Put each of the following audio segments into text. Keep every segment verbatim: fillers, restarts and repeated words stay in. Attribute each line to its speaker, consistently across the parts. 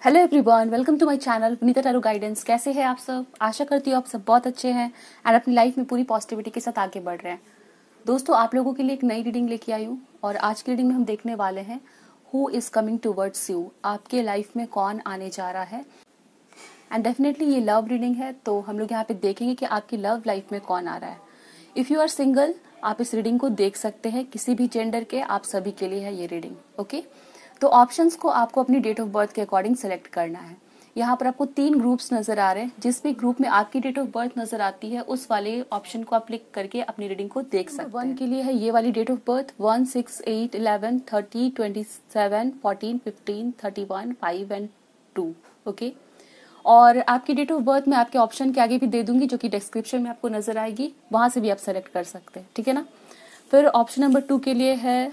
Speaker 1: Hello everyone, welcome to my channel Vinita tarot guidance. कैसे हैं आप सब? आशा करती हूँ आप सब बहुत अच्छे हैं एंड अपनी लाइफ में पूरी पॉजिटिविटी के साथ आगे बढ़ रहे हैं। दोस्तों, आप लोगों के लिए एक नई रीडिंग लेके आई हूँ और आज की रीडिंग में हम देखने वाले हैं who is coming towards you. आपके लाइफ में कौन आने जा रहा है। एंड डेफिनेटली ये लव रीडिंग है, तो हम लोग यहाँ पे देखेंगे कि आपकी लव लाइफ में कौन आ रहा है। इफ़ यू आर सिंगल, आप इस रीडिंग को देख सकते हैं। किसी भी जेंडर के, आप सभी के लिए है ये रीडिंग। ओके, तो ऑप्शंस को आपको अपनी डेट ऑफ बर्थ के अकॉर्डिंग सेलेक्ट करना है। यहाँ पर आपको तीन ग्रुप्स नजर आ रहे हैं। जिस भी ग्रुप में आपकी डेट ऑफ बर्थ नजर आती है उस वाले ऑप्शन को आप क्लिक करके अपनी रीडिंग को देख सकते हैं। वन के लिए है ये वाली date of birth one six eight eleven thirty twenty seven fourteen fifteen thirty one five and two. Okay, और आपकी डेट ऑफ बर्थ में आपके ऑप्शन के आगे भी दे दूंगी, जो कि डिस्क्रिप्शन में आपको नजर आएगी, वहां से भी आप सेलेक्ट कर सकते हैं। ठीक है ना। फिर ऑप्शन नंबर टू के लिए है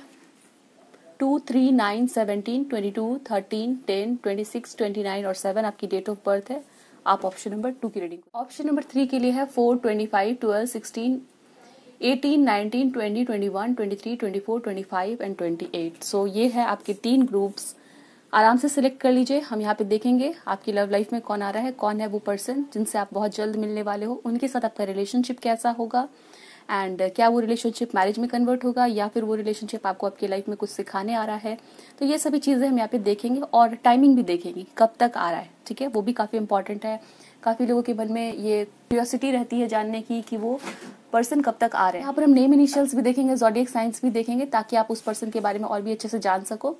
Speaker 1: two three nine seventeen twenty two thirteen ten twenty six twenty nine और सेवन आपकी डेट ऑफ बर्थ है। आप ऑप्शन नंबर टू की रीडिंग। ऑप्शन नंबर थ्री के लिए है four twenty five twelve sixteen eighteen nineteen twenty twenty one twenty three twenty four twenty five and twenty eight. So ये है आपके तीन ग्रुप्स। आराम से सिलेक्ट कर लीजिए। हम यहाँ पे देखेंगे आपकी लव लाइफ में कौन आ रहा है, कौन है वो पर्सन जिनसे आप बहुत जल्द मिलने वाले हो, उनके साथ आपका रिलेशनशिप कैसा होगा एंड क्या वो रिलेशनशिप मैरिज में कन्वर्ट होगा या फिर वो रिलेशनशिप आपको आपकी लाइफ में कुछ सिखाने आ रहा है। तो ये सभी चीज़ें हम यहाँ पे देखेंगे और टाइमिंग भी देखेंगे कब तक आ रहा है। ठीक है, वो भी काफ़ी इंपॉर्टेंट है। काफ़ी लोगों के मन में ये क्यूरियोसिटी रहती है जानने की कि वो पर्सन कब तक आ रहे हैं। यहाँ पर हम नेम इनिशियल्स भी देखेंगे, ज़ोडिएक साइंस भी देखेंगे, ताकि आप उस पर्सन के बारे में और भी अच्छे से जान सको।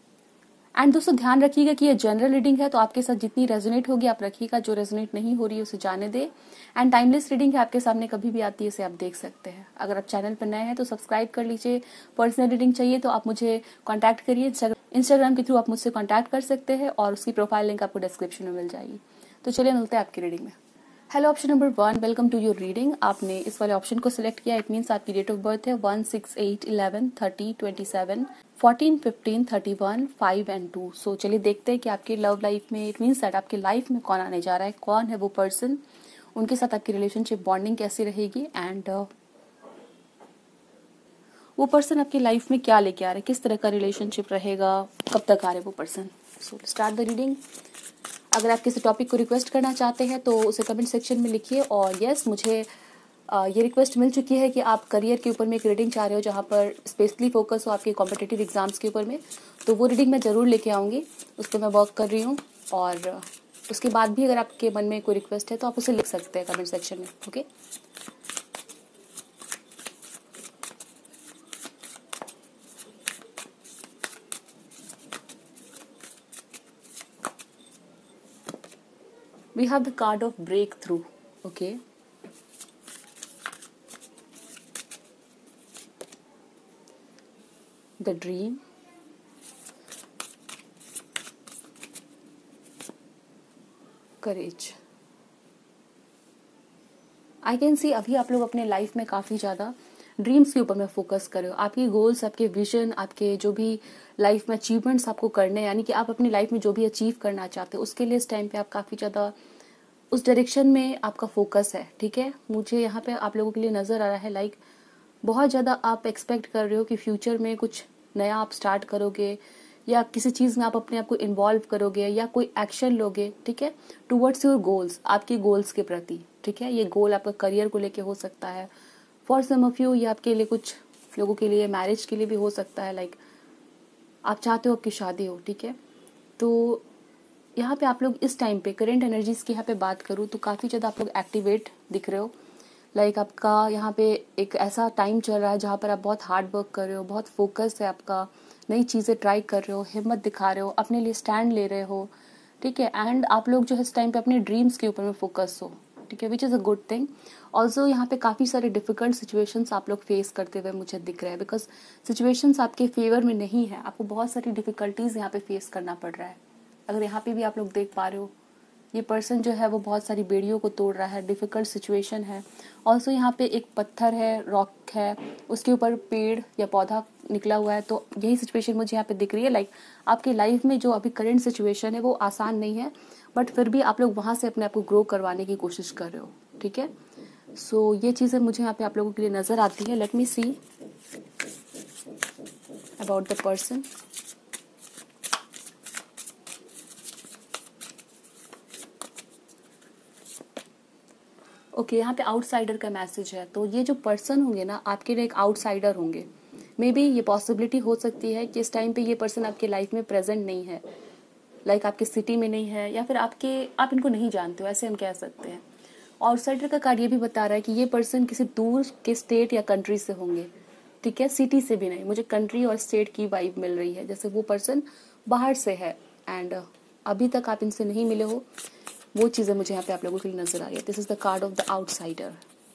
Speaker 1: एंड दोस्तों, ध्यान रखिएगा कि ये जनरल रीडिंग है, तो आपके साथ जितनी रेजोनेट होगी आप रखिएगा, जो रेजोनेट नहीं हो रही है उसे जाने दे। एंड टाइमलेस रीडिंग है, आपके सामने कभी भी आती है, इसे आप देख सकते हैं। अगर आप चैनल पर नए हैं तो सब्सक्राइब कर लीजिए। पर्सनल रीडिंग चाहिए तो आप मुझे कॉन्टैक्ट करिए। इंस्टाग्राम के थ्रू आप मुझसे कॉन्टैक्ट कर सकते हैं और उसकी प्रोफाइल लिंक आपको डिस्क्रिप्शन में मिल जाएगी। तो चलिए मिलते हैं आपकी रीडिंग में। Hello option number one, welcome to your reading. आपने इस वाले ऑप्शन को सिलेक्ट किया। इट मीन्स आपकी डेट ऑफ बर्थ है one six eight eleven thirty twenty seven fourteen fifteen thirty one five and two. So चलिए देखते हैं कि आपकी लव लाइफ में, इट मीन्स दैट आपकी लाइफ में कौन आने जा रहा है, कौन है वो पर्सन, उनके साथ आपकी रिलेशनशिप बॉन्डिंग कैसी रहेगी एंड uh, वो पर्सन आपकी लाइफ में क्या लेके आ रहा है, किस तरह का रिलेशनशिप रहेगा, कब तक आ रहा है वो person. So start the reading. अगर आप किसी टॉपिक को रिक्वेस्ट करना चाहते हैं तो उसे कमेंट सेक्शन में लिखिए। और यस, मुझे आ, ये रिक्वेस्ट मिल चुकी है कि आप करियर के ऊपर में एक रीडिंग चाह रहे हो जहाँ पर स्पेशली फोकस हो आपके कॉम्पिटिटिव एग्जाम्स के ऊपर में, तो वो रीडिंग मैं ज़रूर लेके आऊँगी। उस पर मैं वर्क कर रही हूँ। और उसके बाद भी अगर आपके मन में कोई रिक्वेस्ट है तो आप उसे लिख सकते हैं कमेंट सेक्शन में। Okay, we have the card of breakthrough. Okay, the dream, courage. I can see अभी आप लोग अपने लाइफ में काफ़ी ज़्यादा ड्रीम्स के ऊपर में फोकस कर रहे हो। आपकी गोल्स, आपके विजन, आपके जो भी लाइफ में अचीवमेंट्स आपको करने, यानी कि आप अपनी लाइफ में जो भी अचीव करना चाहते हो उसके लिए इस टाइम पे आप काफ़ी ज़्यादा उस डायरेक्शन में आपका फोकस है। ठीक है, मुझे यहाँ पे आप लोगों के लिए नज़र आ रहा है लाइक बहुत ज़्यादा आप एक्सपेक्ट कर रहे हो कि फ्यूचर में कुछ नया आप स्टार्ट करोगे या किसी चीज़ में आप अपने आप को इन्वॉल्व करोगे या कोई एक्शन लोगे। ठीक है, टूवर्ड्स योर गोल्स, आपके गोल्स के प्रति। ठीक है, ये गोल आपका करियर को लेके हो सकता है, फॉर सम ऑफ यू ये आपके लिए, कुछ लोगों के लिए मैरिज के लिए भी हो सकता है। लाइक आप चाहते हो आपकी शादी हो। ठीक है, तो यहाँ पे आप लोग इस टाइम पे करेंट एनर्जीज की यहाँ पे बात करूँ तो काफ़ी ज़्यादा आप लोग एक्टिवेट दिख रहे हो। लाइक like आपका यहाँ पे एक ऐसा टाइम चल रहा है जहाँ पर आप बहुत हार्ड वर्क कर रहे हो, बहुत फोकस है आपका, नई चीज़ें ट्राई कर रहे हो, हिम्मत दिखा रहे हो, अपने लिए स्टैंड ले रहे हो। ठीक है, एंड आप लोग जो है इस टाइम पे अपने ड्रीम्स के ऊपर में फोकस हो। ठीक है, which is a good thing. Also यहाँ पे काफ़ी सारे डिफिकल्ट सिचुएशंस आप लोग फेस करते हुए मुझे दिख रहे हैं, बिकॉज सिचुएशंस आपके फेवर में नहीं है, आपको बहुत सारी डिफिकल्टीज यहाँ पे फेस करना पड़ रहा है। अगर यहाँ पे भी आप लोग देख पा रहे हो, ये पर्सन जो है वो बहुत सारी बेड़ियों को तोड़ रहा है, डिफिकल्ट सिचुएशन है। ऑल्सो यहाँ पे एक पत्थर है, रॉक है, उसके ऊपर पेड़ या पौधा निकला हुआ है, तो यही सिचुएशन मुझे यहाँ पे दिख रही है। लाइक आपकी लाइफ में जो अभी करंट सिचुएशन है वो आसान नहीं है, बट फिर भी आप लोग वहाँ से अपने आप को ग्रो करवाने की कोशिश कर रहे हो। ठीक है, सो so, ये चीज़ें मुझे यहाँ पे आप लोगों के लिए नज़र आती है। Let me see about the person. Okay, यहाँ पे आउटसाइडर का मैसेज है, तो ये जो पर्सन होंगे ना आपके लिए एक आउटसाइडर होंगे। मे बी ये पॉसिबिलिटी हो सकती है कि इस टाइम पे ये पर्सन आपके लाइफ में प्रेजेंट नहीं है, लाइक आपके सिटी में नहीं है, या फिर आपके आप इनको नहीं जानते हो, ऐसे हम कह सकते हैं। आउटसाइडर का कार्ड ये भी बता रहा है कि ये पर्सन किसी दूर के स्टेट या कंट्री से होंगे, ठीक है, सिटी से भी नहीं, मुझे कंट्री और स्टेट की वाइब मिल रही है, जैसे वो पर्सन बाहर से है एंड अभी तक आप इनसे नहीं मिले हो, वो चीज़ें मुझे यहाँ पे आप लोगों के लिए नजर आ रही है। This is the card of the outsider.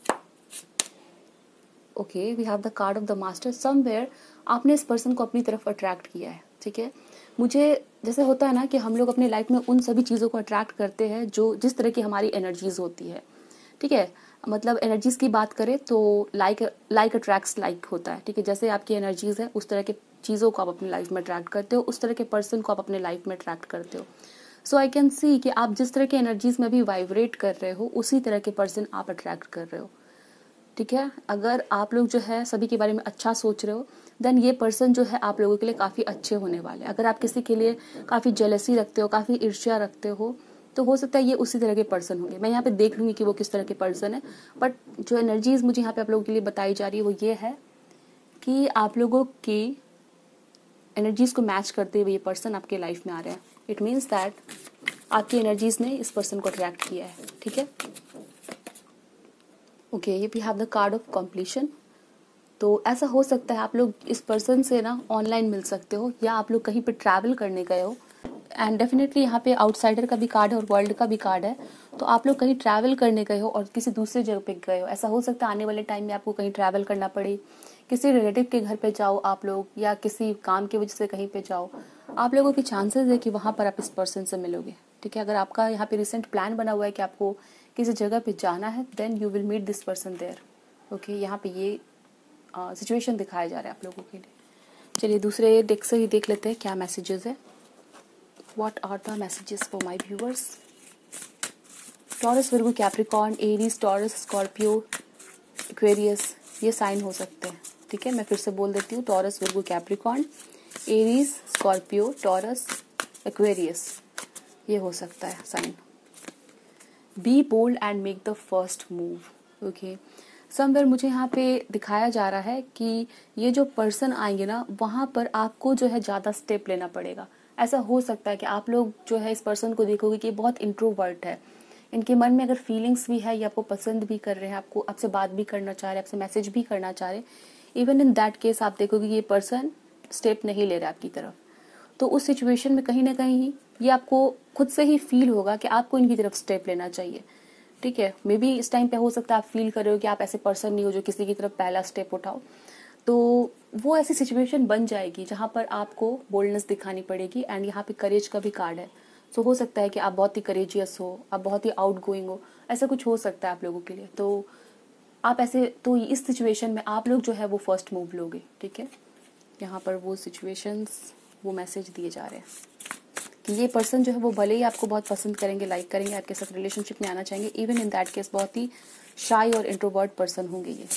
Speaker 1: Okay, we have the card of the master. Somewhere आपने इस पर्सन को अपनी तरफ अट्रैक्ट किया है, ठीक है। मुझे जैसे होता है ना कि हम लोग अपने लाइफ में उन सभी चीज़ों को अट्रैक्ट करते हैं जो जिस तरह की हमारी एनर्जीज होती है, ठीक है। मतलब एनर्जीज की बात करें तो लाइक लाइक अट्रैक्ट्स लाइक होता है, ठीक है। जैसे आपकी एनर्जीज है उस तरह के चीज़ों को आप अपनी लाइफ में अट्रैक्ट करते हो, उस तरह के पर्सन को आप अपने लाइफ में अट्रैक्ट करते हो। सो आई कैन सी कि आप जिस तरह के एनर्जीज में भी वाइब्रेट कर रहे हो उसी तरह के पर्सन आप अट्रैक्ट कर रहे हो, ठीक है। अगर आप लोग जो है सभी के बारे में अच्छा सोच रहे हो देन ये पर्सन जो है आप लोगों के लिए काफ़ी अच्छे होने वाले हैं। अगर आप किसी के लिए काफ़ी जेलसी रखते हो, काफ़ी ईर्ष्या रखते हो, तो हो सकता है ये उसी तरह के पर्सन होंगे। मैं यहाँ पे देख लूँगी कि वो किस तरह के पर्सन है, बट जो एनर्जीज मुझे यहाँ पे आप लोगों के लिए बताई जा रही है वो ये है कि आप लोगों की एनर्जीज को मैच करते हुए ये पर्सन आपके लाइफ में आ रहे हैं। इट मीन्स दैट आपकी एनर्जीज ने इस पर्सन को अट्रैक्ट किया है, ठीक है। ओके, ये we have the card of completion. तो ऐसा हो सकता है आप लोग इस पर्सन से ना ऑनलाइन मिल सकते हो, या आप लोग कहीं पे ट्रैवल करने गए हो, एंड डेफिनेटली यहाँ पे आउटसाइडर का भी कार्ड है और वर्ल्ड का भी कार्ड है। तो आप लोग कहीं ट्रैवल करने गए हो और किसी दूसरे जगह पे गए हो, ऐसा हो सकता है आने वाले टाइम में आपको कहीं ट्रैवल करना पड़े, किसी रिलेटिव के घर पे जाओ आप लोग, या किसी काम की वजह से कहीं पे जाओ, आप लोगों की चांसेस है कि वहाँ पर आप इस पर्सन से मिलोगे, ठीक है। अगर आपका यहाँ पे रिसेंट प्लान बना हुआ है कि आपको किसी जगह पे जाना है then you will meet this person there. Okay, यहाँ पे ये सिचुएशन uh, दिखाया जा रहा है आप लोगों के लिए। चलिए दूसरे डेक से ही देख लेते हैं क्या मैसेजेस है। What are the messages for my viewers. Taurus, Virgo, Capricorn, Aries, Taurus, Scorpio, Aquarius, ये साइन हो सकते हैं, ठीक है। मैं फिर से बोल देती हूँ, Taurus, Virgo, Capricorn, Aries, Scorpio, Taurus, Aquarius, ये हो सकता है sign. Be bold and make the first move. Okay, somewhere मुझे यहाँ पे दिखाया जा रहा है कि ये जो पर्सन आएंगे ना वहाँ पर आपको जो है ज़्यादा स्टेप लेना पड़ेगा। ऐसा हो सकता है कि आप लोग जो है इस पर्सन को देखोगे कि बहुत इंट्रोवर्ट है, इनके मन में अगर फीलिंग्स भी है, ये आपको पसंद भी कर रहे हैं, आपको आपसे बात भी करना चाह रहे हैं, आपसे मैसेज भी करना चाह रहे हैं, इवन इन दैट केस आप देखोगे ये पर्सन स्टेप नहीं ले रहा है आपकी तरफ। तो उस सिचुएशन में कहीं ना कहीं ये आपको खुद से ही फील होगा कि आपको इनकी तरफ स्टेप लेना चाहिए, ठीक है। मे बी इस टाइम पे हो सकता है आप फील कर रहे हो कि आप ऐसे पर्सन नहीं हो जो किसी की तरफ पहला स्टेप उठाओ, तो वो ऐसी सिचुएशन बन जाएगी जहाँ पर आपको बोल्डनेस दिखानी पड़ेगी। एंड यहाँ पे करेज का भी कार्ड है, सो हो सकता है कि आप बहुत ही करेजियस हो, आप बहुत ही आउट गोइंग हो, ऐसा कुछ हो सकता है आप लोगों के लिए। तो आप ऐसे तो इस सिचुएशन में आप लोग जो है वो फर्स्ट मूव लोगे, ठीक है। यहाँ पर वो सिचुएशंस वो मैसेज दिए जा रहे हैं कि ये पर्सन जो है वो भले ही आपको बहुत पसंद करेंगे, लाइक करेंगे, आपके साथ रिलेशनशिप में आना चाहेंगे, इवन इन दैट केस बहुत ही शाई और इंट्रोवर्ट पर्सन होंगे ये।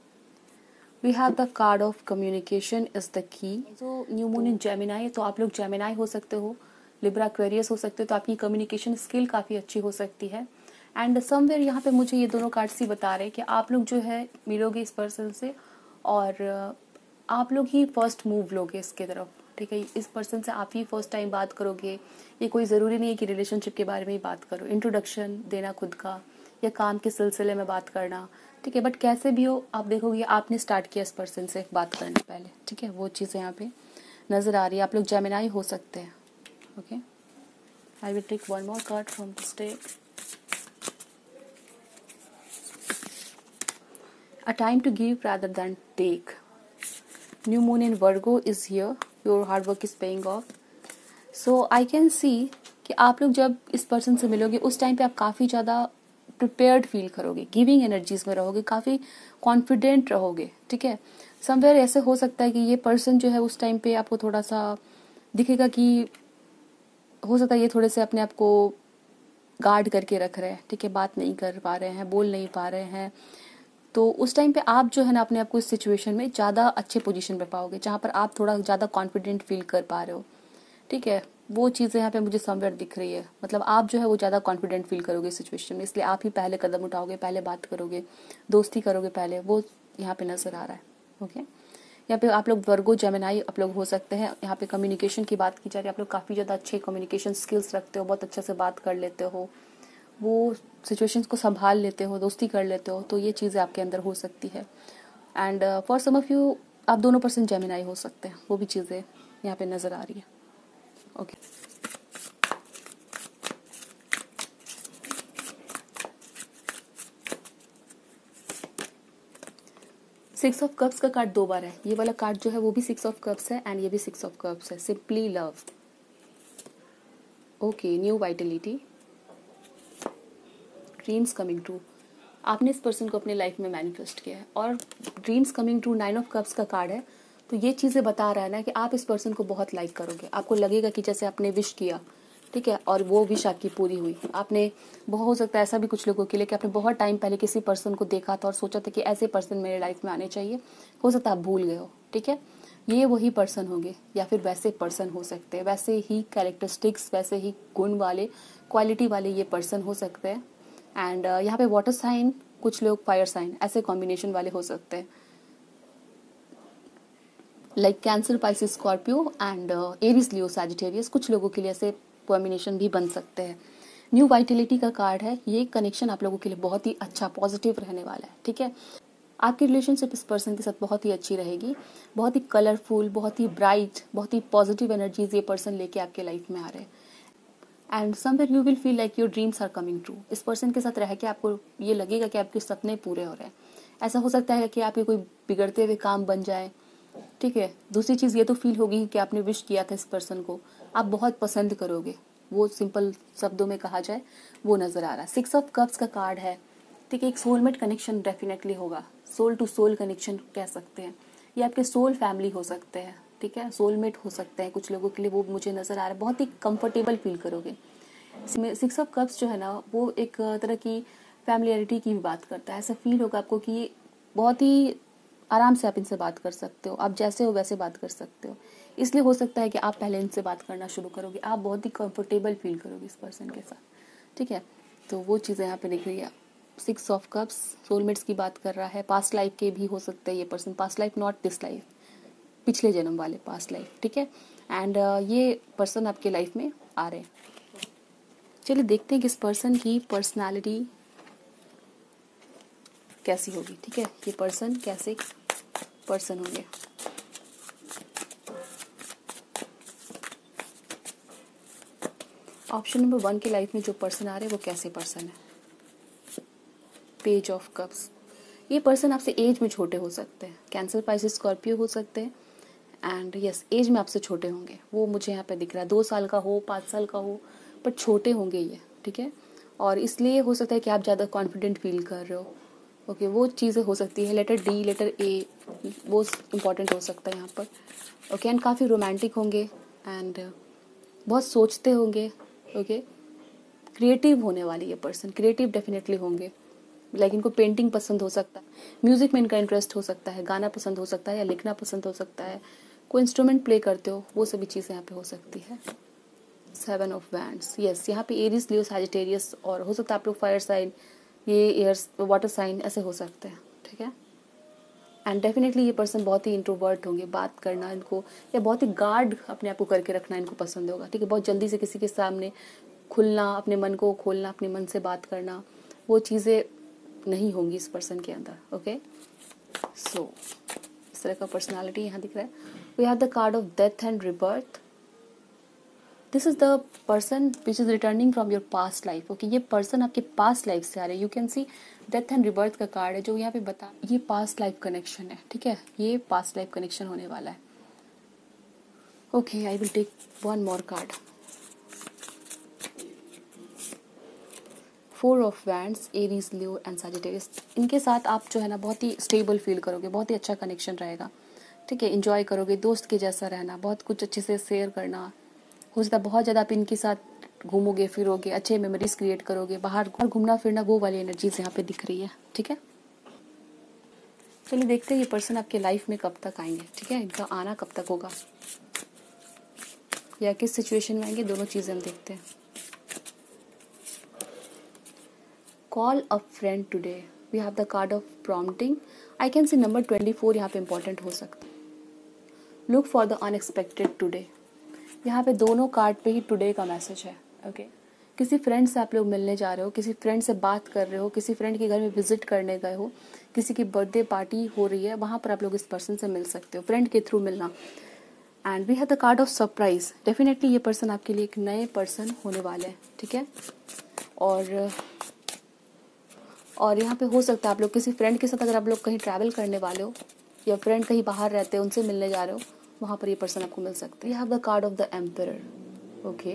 Speaker 1: We have the card of communication is the key. जो न्यू मून इन जेमिनाई, तो आप लोग जेमिनाई हो सकते हो, लिब्रा, एक्वेरियस हो सकते हो, तो आपकी कम्युनिकेशन स्किल काफ़ी अच्छी हो सकती है। एंड समवेयर यहाँ पे मुझे ये दोनों कार्ड्स ही बता रहे हैं कि आप लोग जो है मिलोगे इस पर्सन से और आप लोग ही फर्स्ट मूव लोगे इसके तरफ, ठीक है। इस पर्सन से आप ही फर्स्ट टाइम बात करोगे, ये कोई ज़रूरी नहीं है कि रिलेशनशिप के बारे में ही बात करो, इंट्रोडक्शन देना खुद का या काम के सिलसिले में बात करना, ठीक है। बट कैसे भी हो आप देखोगे आपने स्टार्ट किया इस पर्सन से बात करने पहले, ठीक है। वो चीज़ें यहाँ पे नज़र आ रही है। आप लोग जेमिनाई हो सकते हैं। Okay, I will take one more card from this deck. A time to give rather than take. New moon in Virgo is here. Your hard work is paying off. So I can see कि आप लोग जब इस person से मिलोगे उस time पे आप काफ़ी ज़्यादा प्रिपेयर्ड फील करोगे, गिविंग एनर्जीज में रहोगे, काफ़ी कॉन्फिडेंट रहोगे, ठीक है। समवेयर ऐसे हो सकता है कि ये पर्सन जो है उस टाइम पे आपको थोड़ा सा दिखेगा कि हो सकता है ये थोड़े से अपने आप को गार्ड करके रख रहे हैं, ठीक है, बात नहीं कर पा रहे हैं, बोल नहीं पा रहे हैं। तो उस टाइम पे आप जो है ना अपने आप को इस सिचुएशन में ज़्यादा अच्छे पोजीशन पे पाओगे जहाँ पर आप थोड़ा ज़्यादा कॉन्फिडेंट फील कर पा रहे हो, ठीक है। वो चीज़ें यहाँ पे मुझे समवेयर दिख रही है। मतलब आप जो है वो ज़्यादा कॉन्फिडेंट फील करोगे सिचुएशन में, इसलिए आप ही पहले कदम उठाओगे, पहले बात करोगे, दोस्ती करोगे पहले, वो यहाँ पे नज़र आ रहा है। ओके, यहाँ पे आप लोग वर्गो जेमिनाई आप लोग हो सकते हैं। यहाँ पे कम्युनिकेशन की बात की जा रही है, आप लोग काफ़ी ज़्यादा अच्छे कम्युनिकेशन स्किल्स रखते हो, बहुत अच्छे से बात कर लेते हो, वो सिचुएशंस को संभाल लेते हो, दोस्ती कर लेते हो, तो ये चीज़ें आपके अंदर हो सकती है। And for some of you आप दोनों परसेंट जेमिनाई हो सकते हैं, वो भी चीज़ें यहाँ पे नज़र आ रही है। ओके, सिक्स ऑफ कप्स का कार्ड दो बार है। ये वाला कार्ड जो है वो भी सिक्स ऑफ कप्स है एंड ये भी सिक्स ऑफ कप्स है। Simply love, okay, new vitality, dreams coming true. आपने इस पर्सन को अपने लाइफ में मैनिफेस्ट किया है और dreams coming true nine of cups का कार्ड है। तो ये चीज़ें बता रहा है ना कि आप इस पर्सन को बहुत लाइक करोगे। आपको लगेगा कि जैसे आपने विश किया, ठीक है, और वो विश आपकी पूरी हुई। आपने बहुत, हो सकता है ऐसा भी कुछ लोगों के लिए कि आपने बहुत टाइम पहले किसी पर्सन को देखा था और सोचा था कि ऐसे पर्सन मेरे लाइफ में आने चाहिए, हो सकता है आप भूल गए हो, ठीक है। ये वही पर्सन होंगे या फिर वैसे पर्सन हो सकते हैं, वैसे ही कैरेक्टरिस्टिक्स, वैसे ही गुण वाले, क्वालिटी वाले ये पर्सन हो सकते हैं। एंड uh, यहाँ पे वाटर साइन, कुछ लोग फायर साइन, ऐसे कॉम्बिनेशन वाले हो सकते हैं, like Cancer, Pisces, Scorpio and Aries, Leo, Sagittarius. कुछ लोगों के लिए ऐसे कॉम्बिनेशन भी बन सकते हैं। न्यू वाइटलिटी का कार्ड है। ये कनेक्शन आप लोगों के लिए बहुत ही अच्छा पॉजिटिव रहने वाला है, ठीक है। आपकी रिलेशनशिप इस पर्सन के साथ बहुत ही अच्छी रहेगी, बहुत ही कलरफुल, बहुत ही ब्राइट, बहुत ही पॉजिटिव एनर्जीज ये पर्सन लेके आपके लाइफ में आ रहे हैं। And somewhere you will feel like your dreams are coming true. इस पर्सन के साथ रह के आपको ये लगेगा कि आपके सपने पूरे हो रहे हैं। ऐसा हो सकता है कि आपके कोई बिगड़ते हुए काम बन जाए, ठीक है। दूसरी चीज़ ये तो फील होगी कि आपने विश किया था इस पर्सन को, आप बहुत पसंद करोगे, वो सिंपल शब्दों में कहा जाए वो नज़र आ रहा है। सिक्स ऑफ कप्स का कार्ड है, ठीक है। एक सोलमेट कनेक्शन डेफिनेटली होगा, सोल टू सोल कनेक्शन कह सकते हैं। ये आपके सोल फैमिली हो सकते हैं, ठीक है, सोलमेट हो सकते हैं कुछ लोगों के लिए, वो मुझे नज़र आ रहा है। बहुत ही कंफर्टेबल फील करोगे। सिक्स ऑफ कप्स जो है ना वो एक तरह की फैमिलियरिटी की भी बात करता है। ऐसा फील होगा आपको कि बहुत ही आराम से आप इनसे बात कर सकते हो, आप जैसे हो वैसे बात कर सकते हो। इसलिए हो सकता है कि आप पहले इनसे बात करना शुरू करोगे, आप बहुत ही कंफर्टेबल फील करोगे इस पर्सन के साथ, ठीक है। तो वो चीज़ें यहाँ पे दिख रही है। सिक्स ऑफ कप्स सोलमेट्स की बात कर रहा है, पास्ट लाइफ के भी हो सकते हैं ये person, past life not this life, पिछले जन्म वाले पास्ट लाइफ, ठीक है। एंड uh, ये पर्सन आपके लाइफ में आ रहे हैं। चलिए देखते हैं कि इस पर्सन की पर्सनालिटी कैसी होगी, ठीक है। ये पर्सन कैसे पर्सन होंगे। ऑप्शन नंबर वन की लाइफ में जो पर्सन आ रहे हैं वो कैसे पर्सन है। पेज ऑफ कप्स, ये पर्सन आपसे एज में छोटे हो सकते हैं, कैंसर, पाइसिस, स्कॉर्पियो हो सकते हैं। एंड यस, एज में आपसे छोटे होंगे, वो मुझे यहाँ पे दिख रहा है। दो साल का हो, पाँच साल का हो, पर छोटे होंगे ये, ठीक है। और इसलिए हो सकता है कि आप ज़्यादा कॉन्फिडेंट फील कर रहे हो, ओके okay, वो चीज़ें हो सकती है। लेटर डी, लेटर ए, वो इम्पॉर्टेंट हो सकता है यहाँ पर, ओके। एंड काफ़ी रोमांटिक होंगे एंड बहुत सोचते होंगे, ओके। क्रिएटिव होने वाली ये पर्सन, क्रिएटिव डेफिनेटली होंगे। लाइक इनको पेंटिंग पसंद हो सकता है, म्यूजिक में इनका इंटरेस्ट हो सकता है, गाना पसंद हो सकता है या लिखना पसंद हो सकता है, कोई इंस्ट्रूमेंट प्ले करते हो, वो सभी चीज़ें यहाँ पे हो सकती है। सेवन ऑफ वैंड्स, यस, यहाँ पे एरीज, लियो, सैजिटेरियस, और हो सकता है आप लोग फायर साइन, ये एयर्स, वाटर साइन ऐसे हो सकते हैं, ठीक है। एंड डेफिनेटली ये पर्सन बहुत ही इंट्रोवर्ट होंगे, बात करना इनको या बहुत ही गार्ड अपने आप को करके रखना इनको पसंद होगा, ठीक है। बहुत जल्दी से किसी के सामने खुलना, अपने मन को खोलना, अपने मन से बात करना, वो चीज़ें नहीं होंगी इस पर्सन के अंदर, ओके। सो इस तरह का पर्सनालिटी यहाँ दिख रहा है। We have the card of death and rebirth. This is the person which is returning from your past life, okay. ये पर्सन आपके पास्ट लाइफ से आ रहे हैं। You can see death and rebirth का कार्ड है जो यहाँ पे बता, ये पास्ट लाइफ कनेक्शन है, ठीक है। ये पास्ट लाइफ कनेक्शन होने वाला है, okay. I will take one more card, four of wands, Aries, Leo and Sagittarius. इनके साथ आप जो है ना बहुत ही स्टेबल फील करोगे, बहुत ही अच्छा कनेक्शन रहेगा, ठीक है। एंजॉय करोगे, दोस्त के जैसा रहना, बहुत कुछ अच्छे से शेयर करना, हो सकता है बहुत ज़्यादा आप इनके साथ घूमोगे फिरोगे, अच्छे मेमोरीज क्रिएट करोगे, बाहर घूमना फिरना, वो वाली एनर्जीज यहाँ पे दिख रही है, ठीक है। चलिए देखते हैं ये पर्सन आपके लाइफ में कब तक आएंगे, ठीक है। इनका आना कब तक होगा। या किस सिचुएशन में आएंगे, दोनों चीज़ें हम देखते हैं। Call a friend today, we have the card of prompting. I can see number twenty four यहाँ पे इंपॉर्टेंट हो सकता है। Look for the unexpected today, यहाँ पे दोनों कार्ड पे ही टुडे का मैसेज है। Okay okay? किसी फ्रेंड से आप लोग मिलने जा रहे हो, किसी फ्रेंड से बात कर रहे हो, किसी फ्रेंड के घर में विजिट करने गए हो, किसी की बर्थडे पार्टी हो रही है, वहाँ पर आप लोग इस पर्सन से मिल सकते हो, फ्रेंड के थ्रू मिलना। And we have the card of surprise, definitely ये पर्सन आपके लिए एक नए पर्सन होने वाले हैं, ठीक है। और और यहाँ पे हो सकता है आप लोग किसी फ्रेंड के साथ, अगर आप लोग कहीं ट्रैवल करने वाले हो या फ्रेंड कहीं बाहर रहते हैं उनसे मिलने जा रहे हो, वहाँ पर ये पर्सन आपको मिल सकते हैं। You have the card of the emperor. Okay,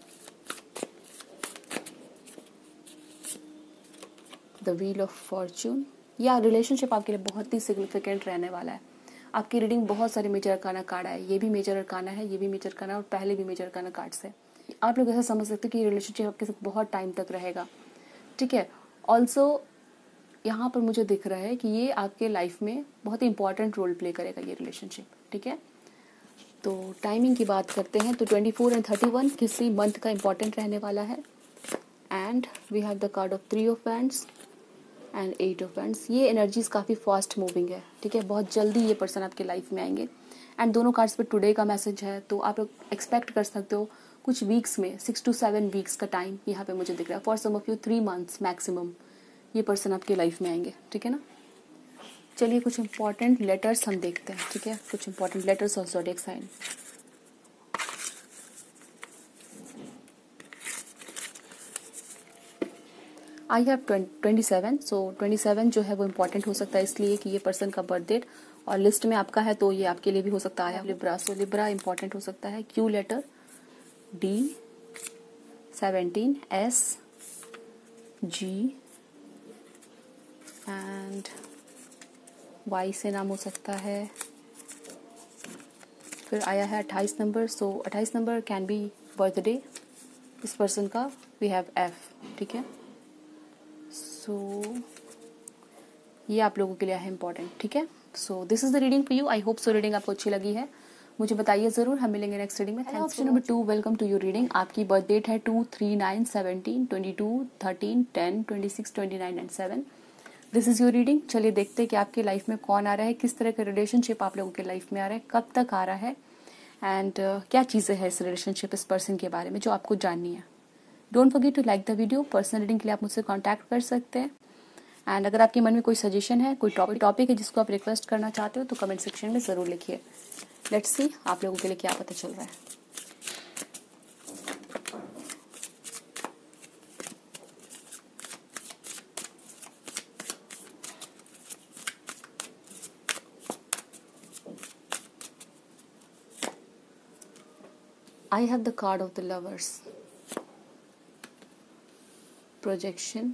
Speaker 1: the wheel of fortune, या रिलेशनशिप आपके लिए बहुत ही सिग्निफिकेंट रहने वाला है। आपकी रीडिंग बहुत सारे मेजर अरकाना कार्ड है, ये भी मेजर अरकाना है, ये भी मेजर अरकाना और पहले भी मेजर अरकाना कार्ड्स है। आप लोग ऐसा समझ सकते हो कि ये रिलेशनशिप आपके साथ बहुत टाइम तक रहेगा, ठीक है। ऑल्सो यहाँ पर मुझे दिख रहा है कि ये आपके लाइफ में बहुत ही इंपॉर्टेंट रोल प्ले करेगा ये रिलेशनशिप, ठीक है। तो टाइमिंग की बात करते हैं तो twenty four and thirty one किसी मंथ का इंपॉर्टेंट रहने वाला है। And we have the card of three of hands and eight of hands. ये एनर्जीज काफ़ी फास्ट मूविंग है, ठीक है, बहुत जल्दी ये पर्सन आपके लाइफ में आएंगे। एंड दोनों कार्ड्स पे टुडे का मैसेज है, तो आप लोग एक्सपेक्ट कर सकते हो कुछ वीक्स में, सिक्स टू सेवन वीक्स का टाइम यहाँ पे मुझे दिख रहा है। For some of you three months maximum ये पर्सन आपके लाइफ में आएंगे, ठीक है ना। चलिए कुछ इंपॉर्टेंट लेटर्स हम देखते हैं, ठीक है, कुछ important letters of zodiac sign. I have twenty seven, so twenty seven जो है वो इम्पॉर्टेंट हो सकता है इसलिए कि ये पर्सन का बर्थ डेट और लिस्ट में आपका है, तो ये आपके लिए भी हो सकता है। लिब्रा, सो लिब्रा इम्पॉर्टेंट हो सकता है। Q letter, D, seventeen, S, G and Y से नाम हो सकता है। फिर आया है अट्ठाईस नंबर, सो अट्ठाईस नंबर कैन बी बर्थडे इस पर्सन का। वी हैव एफ, ठीक है। सो so, ये आप लोगों के लिए है इम्पॉर्टेंट, ठीक है। So this is the reading for you. I hope so reading आपको अच्छी लगी है, मुझे बताइए जरूर। हम मिलेंगे नेक्स्ट रीडिंग में। Option number two, welcome to your reading. आपकी बर्थ डेट है two, three, nine, seventeen, twenty two, thirteen, ten, twenty six, twenty nine and seven. This is your reading. चलिए देखते हैं कि आपकी लाइफ में कौन आ रहा है, किस तरह का रिलेशनशिप आप लोगों के लाइफ में आ रहा है, कब तक आ रहा है, एंड uh, क्या चीज़ें हैं इस रिलेशनशिप, इस पर्सन के बारे में जो आपको जाननी है। Don't forget to like the video. Personal reading के लिए आप मुझसे कॉन्टैक्ट कर सकते हैं। एंड अगर आपके मन में कोई सजेशन है, कोई टॉपिक टॉपिक है जिसको आप रिक्वेस्ट करना चाहते हो, तो कमेंट सेक्शन में ज़रूर लिखिए। लेट्स सी आप लोगों के लिए क्या पता चल रहा है। I have the card of the lovers, projection,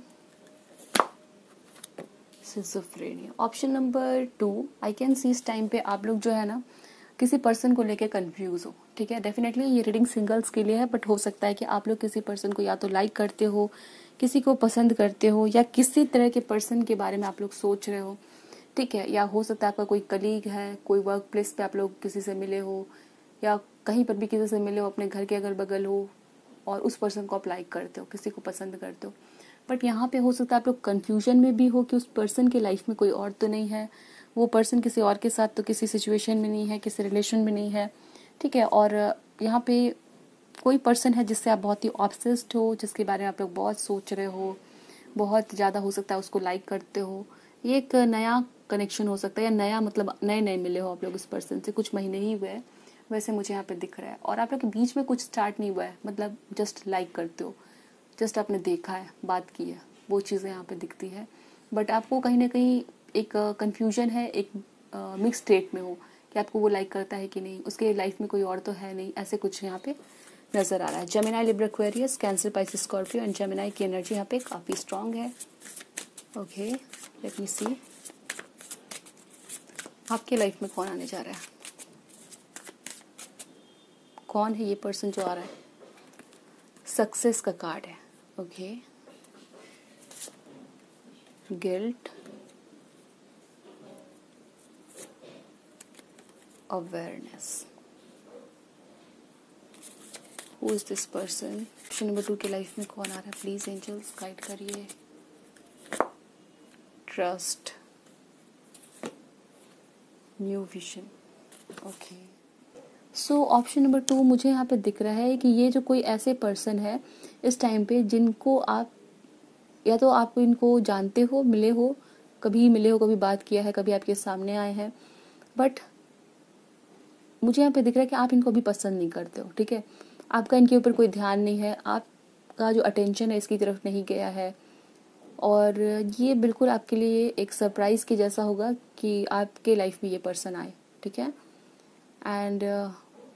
Speaker 1: schizophrenia. Option number two, I can see इस टाइम पे आप लोग जो है ना किसी पर्सन को लेके कंफ्यूज हो, ठीक है। डेफिनेटली ये रीडिंग सिंगल्स के लिए है, बट हो सकता है कि आप लोग किसी पर्सन को या तो लाइक करते हो, किसी को पसंद करते हो, या किसी तरह के पर्सन के बारे में आप लोग सोच रहे हो, ठीक है। या हो सकता है आपका कोई कलीग है, कोई वर्क प्लेस पे आप लोग किसी से मिले हो, या कहीं पर भी किसी से मिले हो, अपने घर के अगल बगल हो और उस पर्सन को आप लाइक करते हो, किसी को पसंद करते हो। बट यहाँ पे हो सकता है आप लोग कन्फ्यूजन में भी हो कि उस पर्सन के लाइफ में कोई और तो नहीं है, वो पर्सन किसी और के साथ तो किसी सिचुएशन में नहीं है, किसी रिलेशन में नहीं है, ठीक है। और यहाँ पे कोई पर्सन है जिससे आप बहुत ही ऑब्सेस्ड हो, जिसके बारे में आप लोग बहुत सोच रहे हो, बहुत ज़्यादा हो सकता है उसको लाइक करते हो। ये एक नया कनेक्शन हो सकता है, या नया मतलब नए नए मिले हो आप लोग इस पर्सन से, कुछ महीने ही हुए हैं वैसे मुझे यहाँ पे दिख रहा है। और आप लोग के बीच में कुछ स्टार्ट नहीं हुआ है, मतलब जस्ट लाइक करते हो, जस्ट आपने देखा है, बात की है, वो चीज़ें यहाँ पे दिखती है। बट आपको कहीं ना कहीं एक कंफ्यूजन है, एक मिक्स स्टेट में हो कि आपको वो लाइक करता है कि नहीं, उसके लाइफ में कोई और तो है नहीं, ऐसे कुछ यहाँ पे नज़र आ रहा है। Gemini, Libra, Aquarius, Cancer, Pisces, Scorpio and Gemini की एनर्जी यहाँ पे काफ़ी स्ट्रांग है। ओके, लेट मी सी आपके लाइफ में कौन आने जा रहा है, कौन है ये पर्सन जो आ रहा है। सक्सेस का कार्ड है। Okay, guilt, awareness, who is this person? Option number two के लाइफ में कौन आ रहा है? प्लीज एंजल्स गाइड करिए। Trust, new vision. Okay, so option number two मुझे यहाँ पे दिख रहा है कि ये जो कोई ऐसे पर्सन है इस टाइम पे जिनको आप या तो आप इनको जानते हो, मिले हो, कभी मिले हो, कभी बात किया है, कभी आपके सामने आए हैं, बट मुझे यहाँ पे दिख रहा है कि आप इनको अभी पसंद नहीं करते हो। ठीक है, आपका इनके ऊपर कोई ध्यान नहीं है, आपका जो अटेंशन है इसकी तरफ नहीं गया है, और ये बिल्कुल आपके लिए एक सरप्राइज के जैसा होगा कि आपके लाइफ में ये पर्सन आए। ठीक है, एंड uh,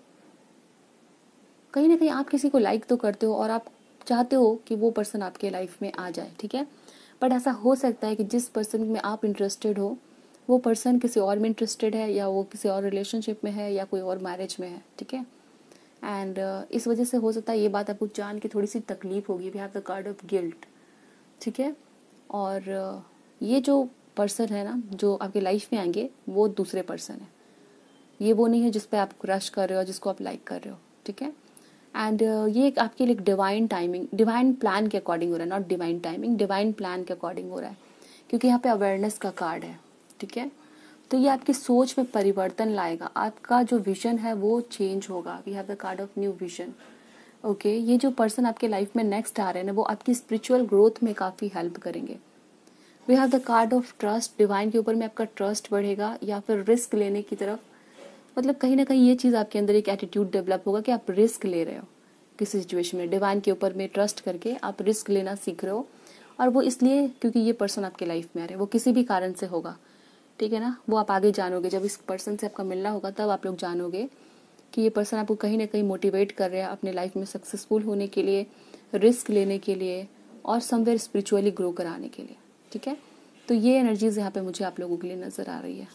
Speaker 1: कहीं ना कहीं आप किसी को लाइक तो करते हो और आप चाहते हो कि वो पर्सन आपके लाइफ में आ जाए। ठीक है, बट ऐसा हो सकता है कि जिस पर्सन में आप इंटरेस्टेड हो वो पर्सन किसी और में इंटरेस्टेड है, या वो किसी और रिलेशनशिप में है, या कोई और मैरिज में है। ठीक है, एंड uh, इस वजह से हो सकता है ये बात आपको जान के थोड़ी सी तकलीफ होगी। We have the card of guilt. ठीक है, और uh, ये जो पर्सन है ना जो आपके लाइफ में आएंगे वो दूसरे पर्सन है, ये वो नहीं है जिस पे आप क्रश कर रहे हो, जिसको आप लाइक कर रहे हो। ठीक है, एंड uh, ये एक आपके लिए डिवाइन टाइमिंग, डिवाइन प्लान के अकॉर्डिंग हो रहा है, not divine timing, divine plan के अकॉर्डिंग हो रहा है, क्योंकि यहाँ पे अवेयरनेस का कार्ड है। ठीक है, तो ये आपकी सोच में परिवर्तन लाएगा, आपका जो विजन है वो चेंज होगा। We have the card of new vision. Okay, ये जो पर्सन आपके लाइफ में नेक्स्ट आ रहे हैं ना वो आपकी स्पिरिचुअल ग्रोथ में काफ़ी हेल्प करेंगे। We have the card of trust, divine के ऊपर में आपका ट्रस्ट बढ़ेगा या फिर रिस्क लेने की तरफ, मतलब कहीं ना कहीं ये चीज़ आपके अंदर एक एटीट्यूड डेवलप होगा कि आप रिस्क ले रहे हो किसी सिचुएशन में। डिवाइन के ऊपर में ट्रस्ट करके आप रिस्क लेना सीख रहे हो, और वो इसलिए क्योंकि ये पर्सन आपके लाइफ में आ रहे हैं, वो किसी भी कारण से होगा। ठीक है ना, वो आप आगे जानोगे, जब इस पर्सन से आपका मिलना होगा तब आप लोग जानोगे कि ये पर्सन आपको कहीं ना कहीं मोटिवेट कर रहा है अपने लाइफ में सक्सेसफुल होने के लिए, रिस्क लेने के लिए, और समवेयर स्पिरिचुअली ग्रो कराने के लिए। ठीक है, तो ये एनर्जीज यहाँ पे मुझे आप लोगों के लिए नजर आ रही है।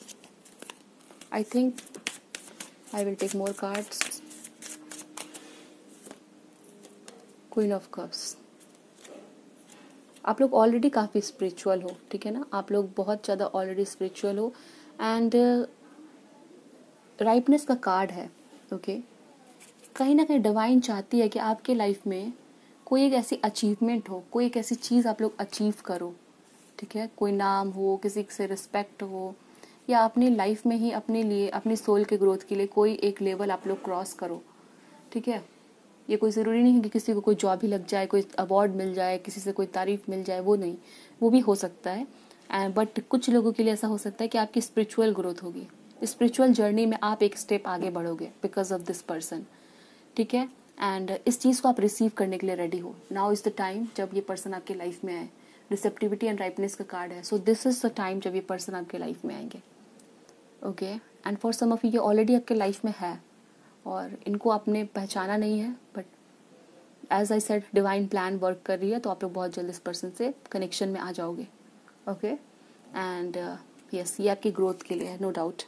Speaker 1: I think I will take more cards. Queen of cups, आप लोग ऑलरेडी काफ़ी स्पिरिचुअल हो। ठीक है ना, आप लोग बहुत ज़्यादा ऑलरेडी स्पिरिचुअल हो, एंड राइपनेस का कार्ड है। ओके, कहीं ना कहीं डिवाइन चाहती है कि आपके लाइफ में कोई एक ऐसी अचीवमेंट हो, कोई एक ऐसी चीज़ आप लोग अचीव करो। ठीक है, कोई नाम हो, किसी से रिस्पेक्ट हो, या अपनी लाइफ में ही अपने लिए, अपनी सोल के ग्रोथ के लिए कोई एक लेवल आप लोग क्रॉस करो। ठीक है, ये कोई ज़रूरी नहीं है कि किसी को कोई जॉब ही लग जाए, कोई अवार्ड मिल जाए, किसी से कोई तारीफ मिल जाए, वो नहीं, वो भी हो सकता है। एंड बट कुछ लोगों के लिए ऐसा हो सकता है कि आपकी स्पिरिचुअल ग्रोथ होगी, स्पिरिचुअल जर्नी में आप एक स्टेप आगे बढ़ोगे बिकॉज ऑफ दिस पर्सन। ठीक है, एंड इस चीज़ को आप रिसीव करने के लिए रेडी हो। नाउ इज़ द टाइम जब ये पर्सन आपके लाइफ में आए। रिसेप्टिविटी एंड राइपनेस का कार्ड है, so this is the time जब ये पर्सन आपके लाइफ में आएंगे। Okay, and for some of you ये ऑलरेडी आपके लाइफ में है और इनको आपने पहचाना नहीं है, but as I said divine plan work कर रही है, तो आप लोग बहुत जल्द इस पर्सन से कनेक्शन में आ जाओगे। ओके, एंड यस, ये आपकी ग्रोथ के लिए है, नो डाउट।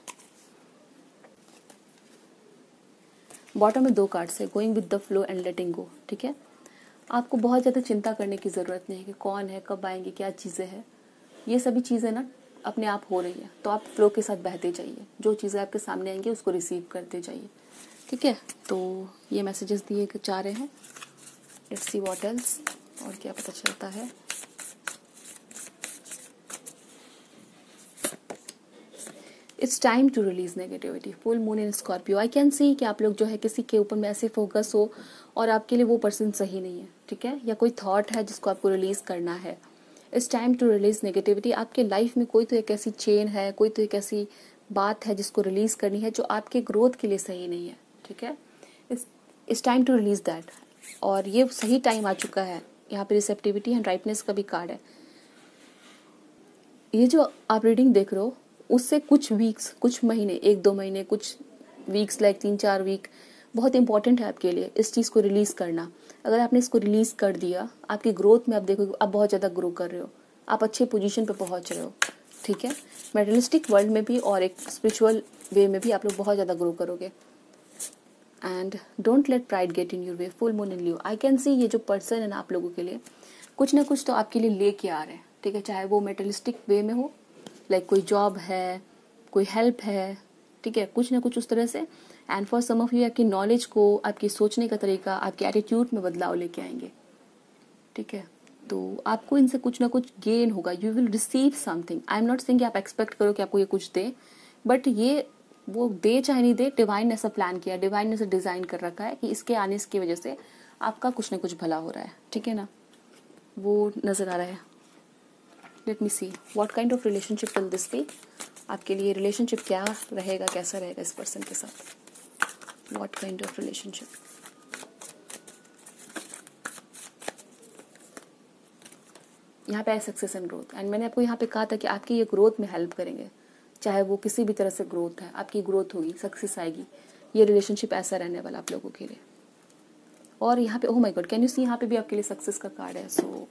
Speaker 1: बॉटम में दो कार्ड्स है, going with the flow and letting go. ठीक है, आपको बहुत ज़्यादा चिंता करने की ज़रूरत नहीं है कि कौन है, कब आएंगे, क्या चीज़ें हैं, ये सभी चीज़ें ना अपने आप हो रही है, तो आप फ्लो के साथ बहते जाइए, जो चीज़ें आपके सामने आएंगी उसको रिसीव करते जाइए। ठीक है, तो ये मैसेजेस दिए जा रहे हैं, लेट्स सी व्हाट एल्स, और क्या पता चलता है। It's time to release negativity, full moon in Scorpio. I can see कि आप लोग जो है किसी के ऊपर में ऐसे फोकस हो और आपके लिए वो पर्सन सही नहीं है। ठीक है, या कोई थॉट है जिसको आपको रिलीज करना है। It's time to release negativity. आपके लाइफ में कोई तो एक ऐसी चेन है, कोई तो एक ऐसी बात है जिसको रिलीज करनी है जो आपके ग्रोथ के लिए सही नहीं है। ठीक है, it's time to release that, और ये सही टाइम आ चुका है। यहाँ पे रिसेप्टिविटी एंड राइपनेस का भी कार्ड है। ये जो आप रीडिंग देख रहे हो उससे कुछ वीक्स, कुछ महीने, एक दो महीने, कुछ वीक्स लाइक तीन चार वीक बहुत इंपॉर्टेंट है आपके लिए इस चीज़ को रिलीज करना। अगर आपने इसको रिलीज कर दिया, आपकी ग्रोथ में आप देखोगे आप बहुत ज़्यादा ग्रो कर रहे हो, आप अच्छे पोजीशन पे पहुंच रहे हो। ठीक है, मेटलिस्टिक वर्ल्ड में भी और एक स्पिरिचुअल वे में भी आप लोग बहुत ज़्यादा ग्रो करोगे। And don't let pride get in your way, full moon in Leo. I can see ये जो पर्सन है ना आप लोगों के लिए कुछ ना कुछ तो आपके लिए लेके आ रहे हैं। ठीक है, चाहे वो मेटलिस्टिक वे में हो, लाइक कोई जॉब है, कोई हेल्प है, ठीक है, कुछ ना कुछ उस तरह से, and for some of you आपकी नॉलेज को, आपकी सोचने का तरीका, आपके एटीट्यूड में बदलाव लेके आएंगे, ठीक है। तो आपको इनसे कुछ ना कुछ गेन होगा, you will receive something. I am not saying कि आप एक्सपेक्ट करो कि आपको ये कुछ दे, बट ये वो दे चाहे नहीं दे, डिवाइन ने ऐसा प्लान किया, डिवाइन ने ऐसा डिजाइन कर रखा है कि इसके आने की वजह से आपका कुछ ना कुछ भला हो रहा है, ठीक है ना। वो नजर आ रहा है। Let me see what kind of relationship will this be. आपके लिए रिलेशनशिप क्या रहेगा, कैसा रहेगा इस पर्सन के साथ, व्हाट काइंड ऑफ रिलेशनशिप। यहाँ पे है सक्सेस एंड ग्रोथ, एंड मैंने आपको यहाँ पे कहा था कि आपकी ये ग्रोथ में हेल्प करेंगे, चाहे वो किसी भी तरह से ग्रोथ है, आपकी ग्रोथ होगी, सक्सेस आएगी। ये रिलेशनशिप ऐसा रहने वाला आप लोगों के लिए। और यहाँ पे oh my God, can you see, यहाँ पे भी आपके लिए सक्सेस का कार्ड है। सो